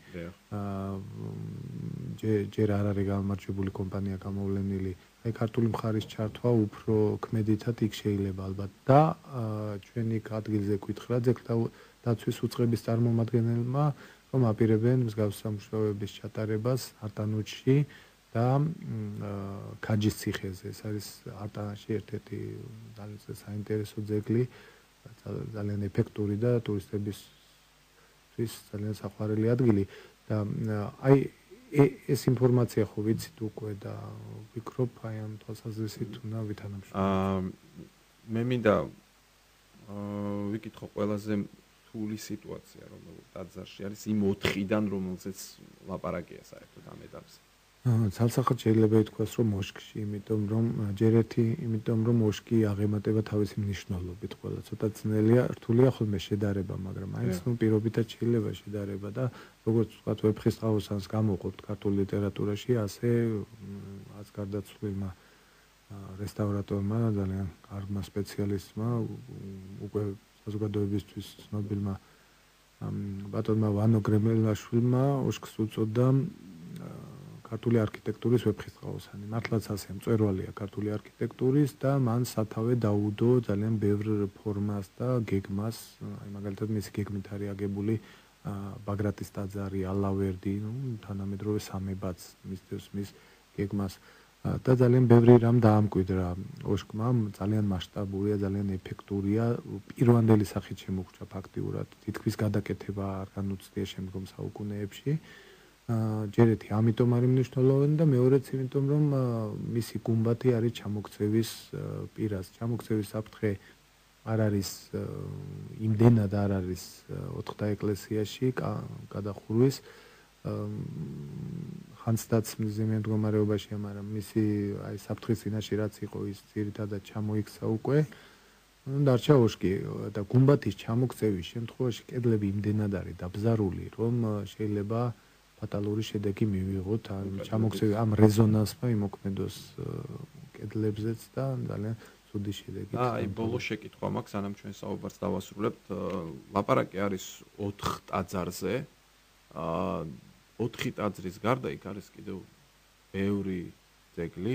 ჯერ არ არის გამარჯვებული კომპანია გამოვლენილი. აი ქართული მხარის ჩართვა უფრო ქმედითად იქ შეიძლება ალბათ და ჩვენ იქ ადგილზე გვითხრა ძეგლთა დაცვის უწყების წარმომადგენელმა, რომ აპირებენ მსგავს სამუშაოების ჩატარებას არტანუჩში და ქაჯის ციხეზე. ეს არის არტანაში ერთ-ერთი ძალიან საინტერესო ძეგლი, ძალიან ეფექტური და ტურისტებისთვის ძალიან საყვარელი ადგილი და აი ეს ინფორმაცია ხო ვიცით უკვე და ვფიქრობ აი ამ თვალსაზრისით უნდა ვითანამშრომლოთ. აა მე მინდა აა ვიკითხო ყველაზე რთული სიტუაცია, რომელიც ტაძარში არის იმ ოთხიდან, რომელზეც ლაპარაკია საერთოდ ამ ეტაპზე. ცალსახად შეიძლება ითქვას, რომ ოშკში, იმიტომ რომ ჯერეთი, იმიტომ რომ ოშკი აღემატება თავისი მნიშვნელობით, ყველა ცოტა ძნელია, რთულია ხოლმე შედარება, მაგრამ აიც ნუ პირობითად შეიძლება შედარება და როგორც ვთქვათ, ვეფხისტყაოსანს გამოყოფთ ქართულ ლიტერატურაში, ასე ას გარდაცვლილმა რესტავრატორმა, ძალიან კარგმა სპეციალისტმა, უკვე საზოგადოებისთვის ცნობილმა ბატონმა ვანო გრემელაშვილმა ოშკს უწოდა ქართული არქიტექტურის ვეფხისტყაოსანი. მართლაც ასე მწვერვალია ქართული არქიტექტურის და მან სათავე დაუდო ძალიან ბევრ ფორმას და გეგმას, აი მაგალითად მისი გეგმით არის აგებული ბაგრატის ტაძარი, ალავერდი, ნუ თანამედროვე სამებაც მისდევს მის გეგმას და ძალიან ბევრი რამ დაამკვიდრა ოშკმა, ძალიან მასშტაბურია, ძალიან ეფექტურია, პირვანდელი სახით შემოგვჭა ფაქტიურად, თითქმის გადაკეთება არ განუცდია შემდგომ საუკუნეებში. ჯერეთი ამიტომ არის მნიშვნელოვანი და მეორეც იმიტომ რომ მისი გუმბათი არის ჩამოქცევის პირას. ჩამოქცევის საფრთხე არ არის იმდენად არ არის ოთხთა ეკლესიაში გადახურვის ხანცდაც მძიმე მდგომარეობაშია, მაგრამ მისი აი საფრთხის წინაშე რაც იყო ის ძირითადად ჩამოიქცა უკვე. დარჩა ოშკი და გუმბათის ჩამოქცევის შემთხვევაში კედლები იმდენად არის დაბზარული, რომ შეიძლება ფატალური შედეგი მივიღოთ ამ ჩამოქცევის ამ რეზონანსმა იმოქმედოს კედლებზეც და ძალიან ცუდი შედეგი. აი ბოლო შეკითხვა მაქვს, სანამ ჩვენ საუბარს დავასრულებთ. ლაპარაკი არის ოთხ ტაძარზე. აა ოთხი ტაძრის გარდა იქ არის კიდევ ბევრი ძეგლი.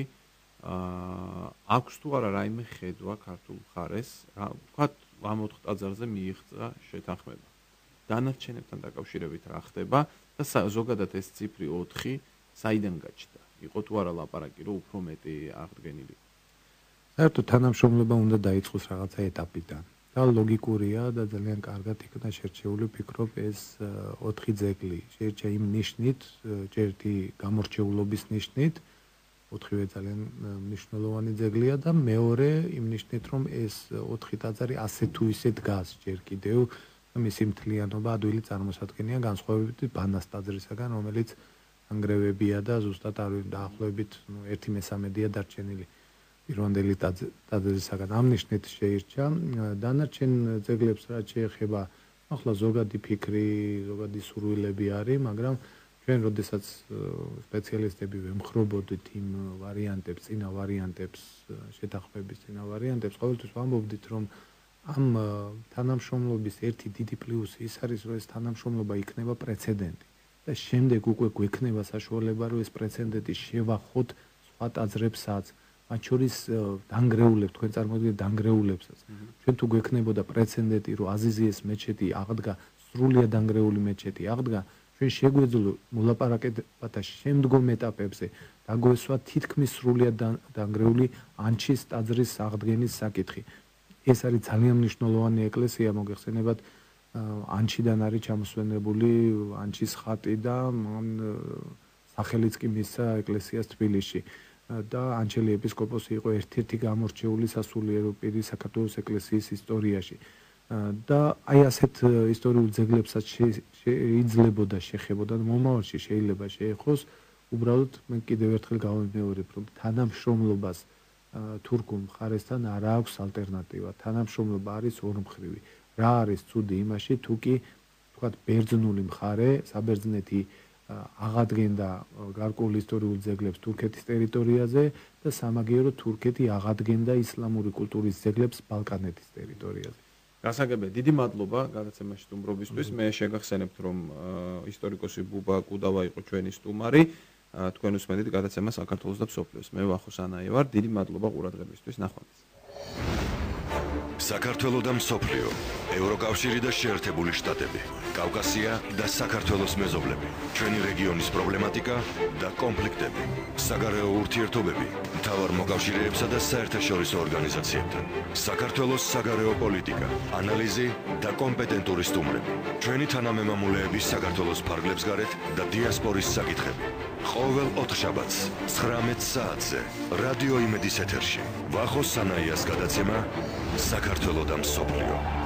აა აქვს თუ არა რაიმე ხედვა ქართულ მხარეს, რა ვთქვათ, ამ ოთხ ტაძარზე მიიღწა შეთანხმება. დანარჩენებთან დაკავშირებით რა ხდება და ზოგადად ეს ციფრი ოთხი საიდან გაჩნდა? იყო თუ არა ლაპარაკი, რომ უფრო მეტი აღდგენილი? საერთოდ თანამშრომლობა უნდა დაიწყოს რაღაცა ეტაპიდან. და ლოგიკურია და ძალიან კარგად იქნა შერჩეული, ვფიქრობ, ეს ოთხი ძეგლი. შეირჩა იმ ნიშნით, ერთი გამორჩეულობის ნიშნით, ოთხივე ძალიან მნიშვნელოვანი ძეგლია და მეორე იმ ნიშნით, რომ ეს ოთხი ტაძარი ასე თუ ისე დგას ჯერ კიდევ და მისი მთლიანობა ადვილი წარმოსადგენია განსხვავებით ბანას ტაძრისაგან, რომელიც ანგრევებია და ზუსტად არ დაახლოებით ერთი მესამედია დარჩენილი. პირვანდელი ტაძრისაგან ამ ნიშნით შეირჩა. დანარჩენ ძეგლებს რაც შეეხება, ახლა ზოგადი ფიქრი, ზოგადი სურვილები არის, მაგრამ ჩვენ როდესაც სპეციალისტები ვემხრობოდით იმ ვარიანტებს, წინა ვარიანტებს, შეთანხმების წინა ვარიანტებს, ყოველთვის ვამბობდით, რომ ამ თანამშრომლობის ერთი დიდი პლუსი ის არის, რომ ეს თანამშრომლობა იქნება პრეცედენტი და შემდეგ უკვე გვექნება საშუალება, რომ ეს პრეცედენტი შევახოთ სხვა ტაძრებსაც, მათ შორის დანგრეულებს, თქვენ წარმოიდგინეთ დანგრეულებსაც. ჩვენ თუ გვექნებოდა პრეცედენტი, რომ აზიზიეს მეჩეთი აღდგა, სრულიად დანგრეული მეჩეთი აღდგა, ჩვენ შეგვეძლო მოლაპარაკებათა შემდგომ ეტაპებზე დაგვესვა თითქმის სრულიად დანგრეული ანჩის ტაძრის აღდგენის საკითხი. ეს არის ძალიან მნიშვნელოვანი ეკლესია, მოგეხსენებათ, ანჩიდან არის ჩამოსვენებული ანჩის ხატი და მან სახელიც კი მისცა ეკლესიას თბილისში. და ანჩელი ეპისკოპოსი იყო ერთ-ერთი გამორჩეული სასულიერო პირი საქართველოს ეკლესიის ისტორიაში. და აი ასეთ ისტორიულ ძეგლებსაც შეიძლებოდა შეხებოდა და მომავალში შეიძლება შეეხოს. უბრალოდ მე კიდევ ერთხელ გავიმეორებ, რომ თანამშრომლობას თურქულ მხარესთან არ აქვს ალტერნატივა. თანამშრომლობა არის ორმხრივი. რა არის ცუდი იმაში, თუ კი თქვათ ბერძნული მხარე, საბერძნეთი აღადგენდა გარკვეულ ისტორიულ ძეგლებს თურქეთის ტერიტორიაზე და სამაგიეროდ თურქეთი აღადგენდა ისლამური კულტურის ძეგლებს ბალკანეთის ტერიტორიაზე. გასაგებია, დიდი მადლობა გადაცემაში სტუმრობისთვის. მე შეგახსენებთ, რომ ისტორიკოსი ბუბა კუდავა იყო ჩვენი სტუმარი. თქვენ უსმენთ გადაცემა საქართველოს და მსოფლიოს. მე ვახო სანაი ვარ. დიდი მადლობა ყურადღებისთვის. ნახვამდის. საქართველო და მსოფლიო, ევროკავშირი და შეერთებული შტატები, კავკასია და საქართველოს მეზობლები, ჩვენი რეგიონის პრობლემატიკა და კონფლიქტები, საგარეო ურთიერთობები, მთავარ მოკავშირეებსა და საერთაშორისო ორგანიზაციებთან, საქართველოს საგარეო პოლიტიკა, ანალიზი და კომპეტენტური სტუმრები, ჩვენი თანამემამულეები საქართველოს ფარგლებს გარეთ და დიასპორის საკითხები. ყოველ ოთხშაბათს ცხრამეტ საათზე რადიო იმედის ეთერში ვახო სანაიას გადაცემა საქართველო და მსოფლიო.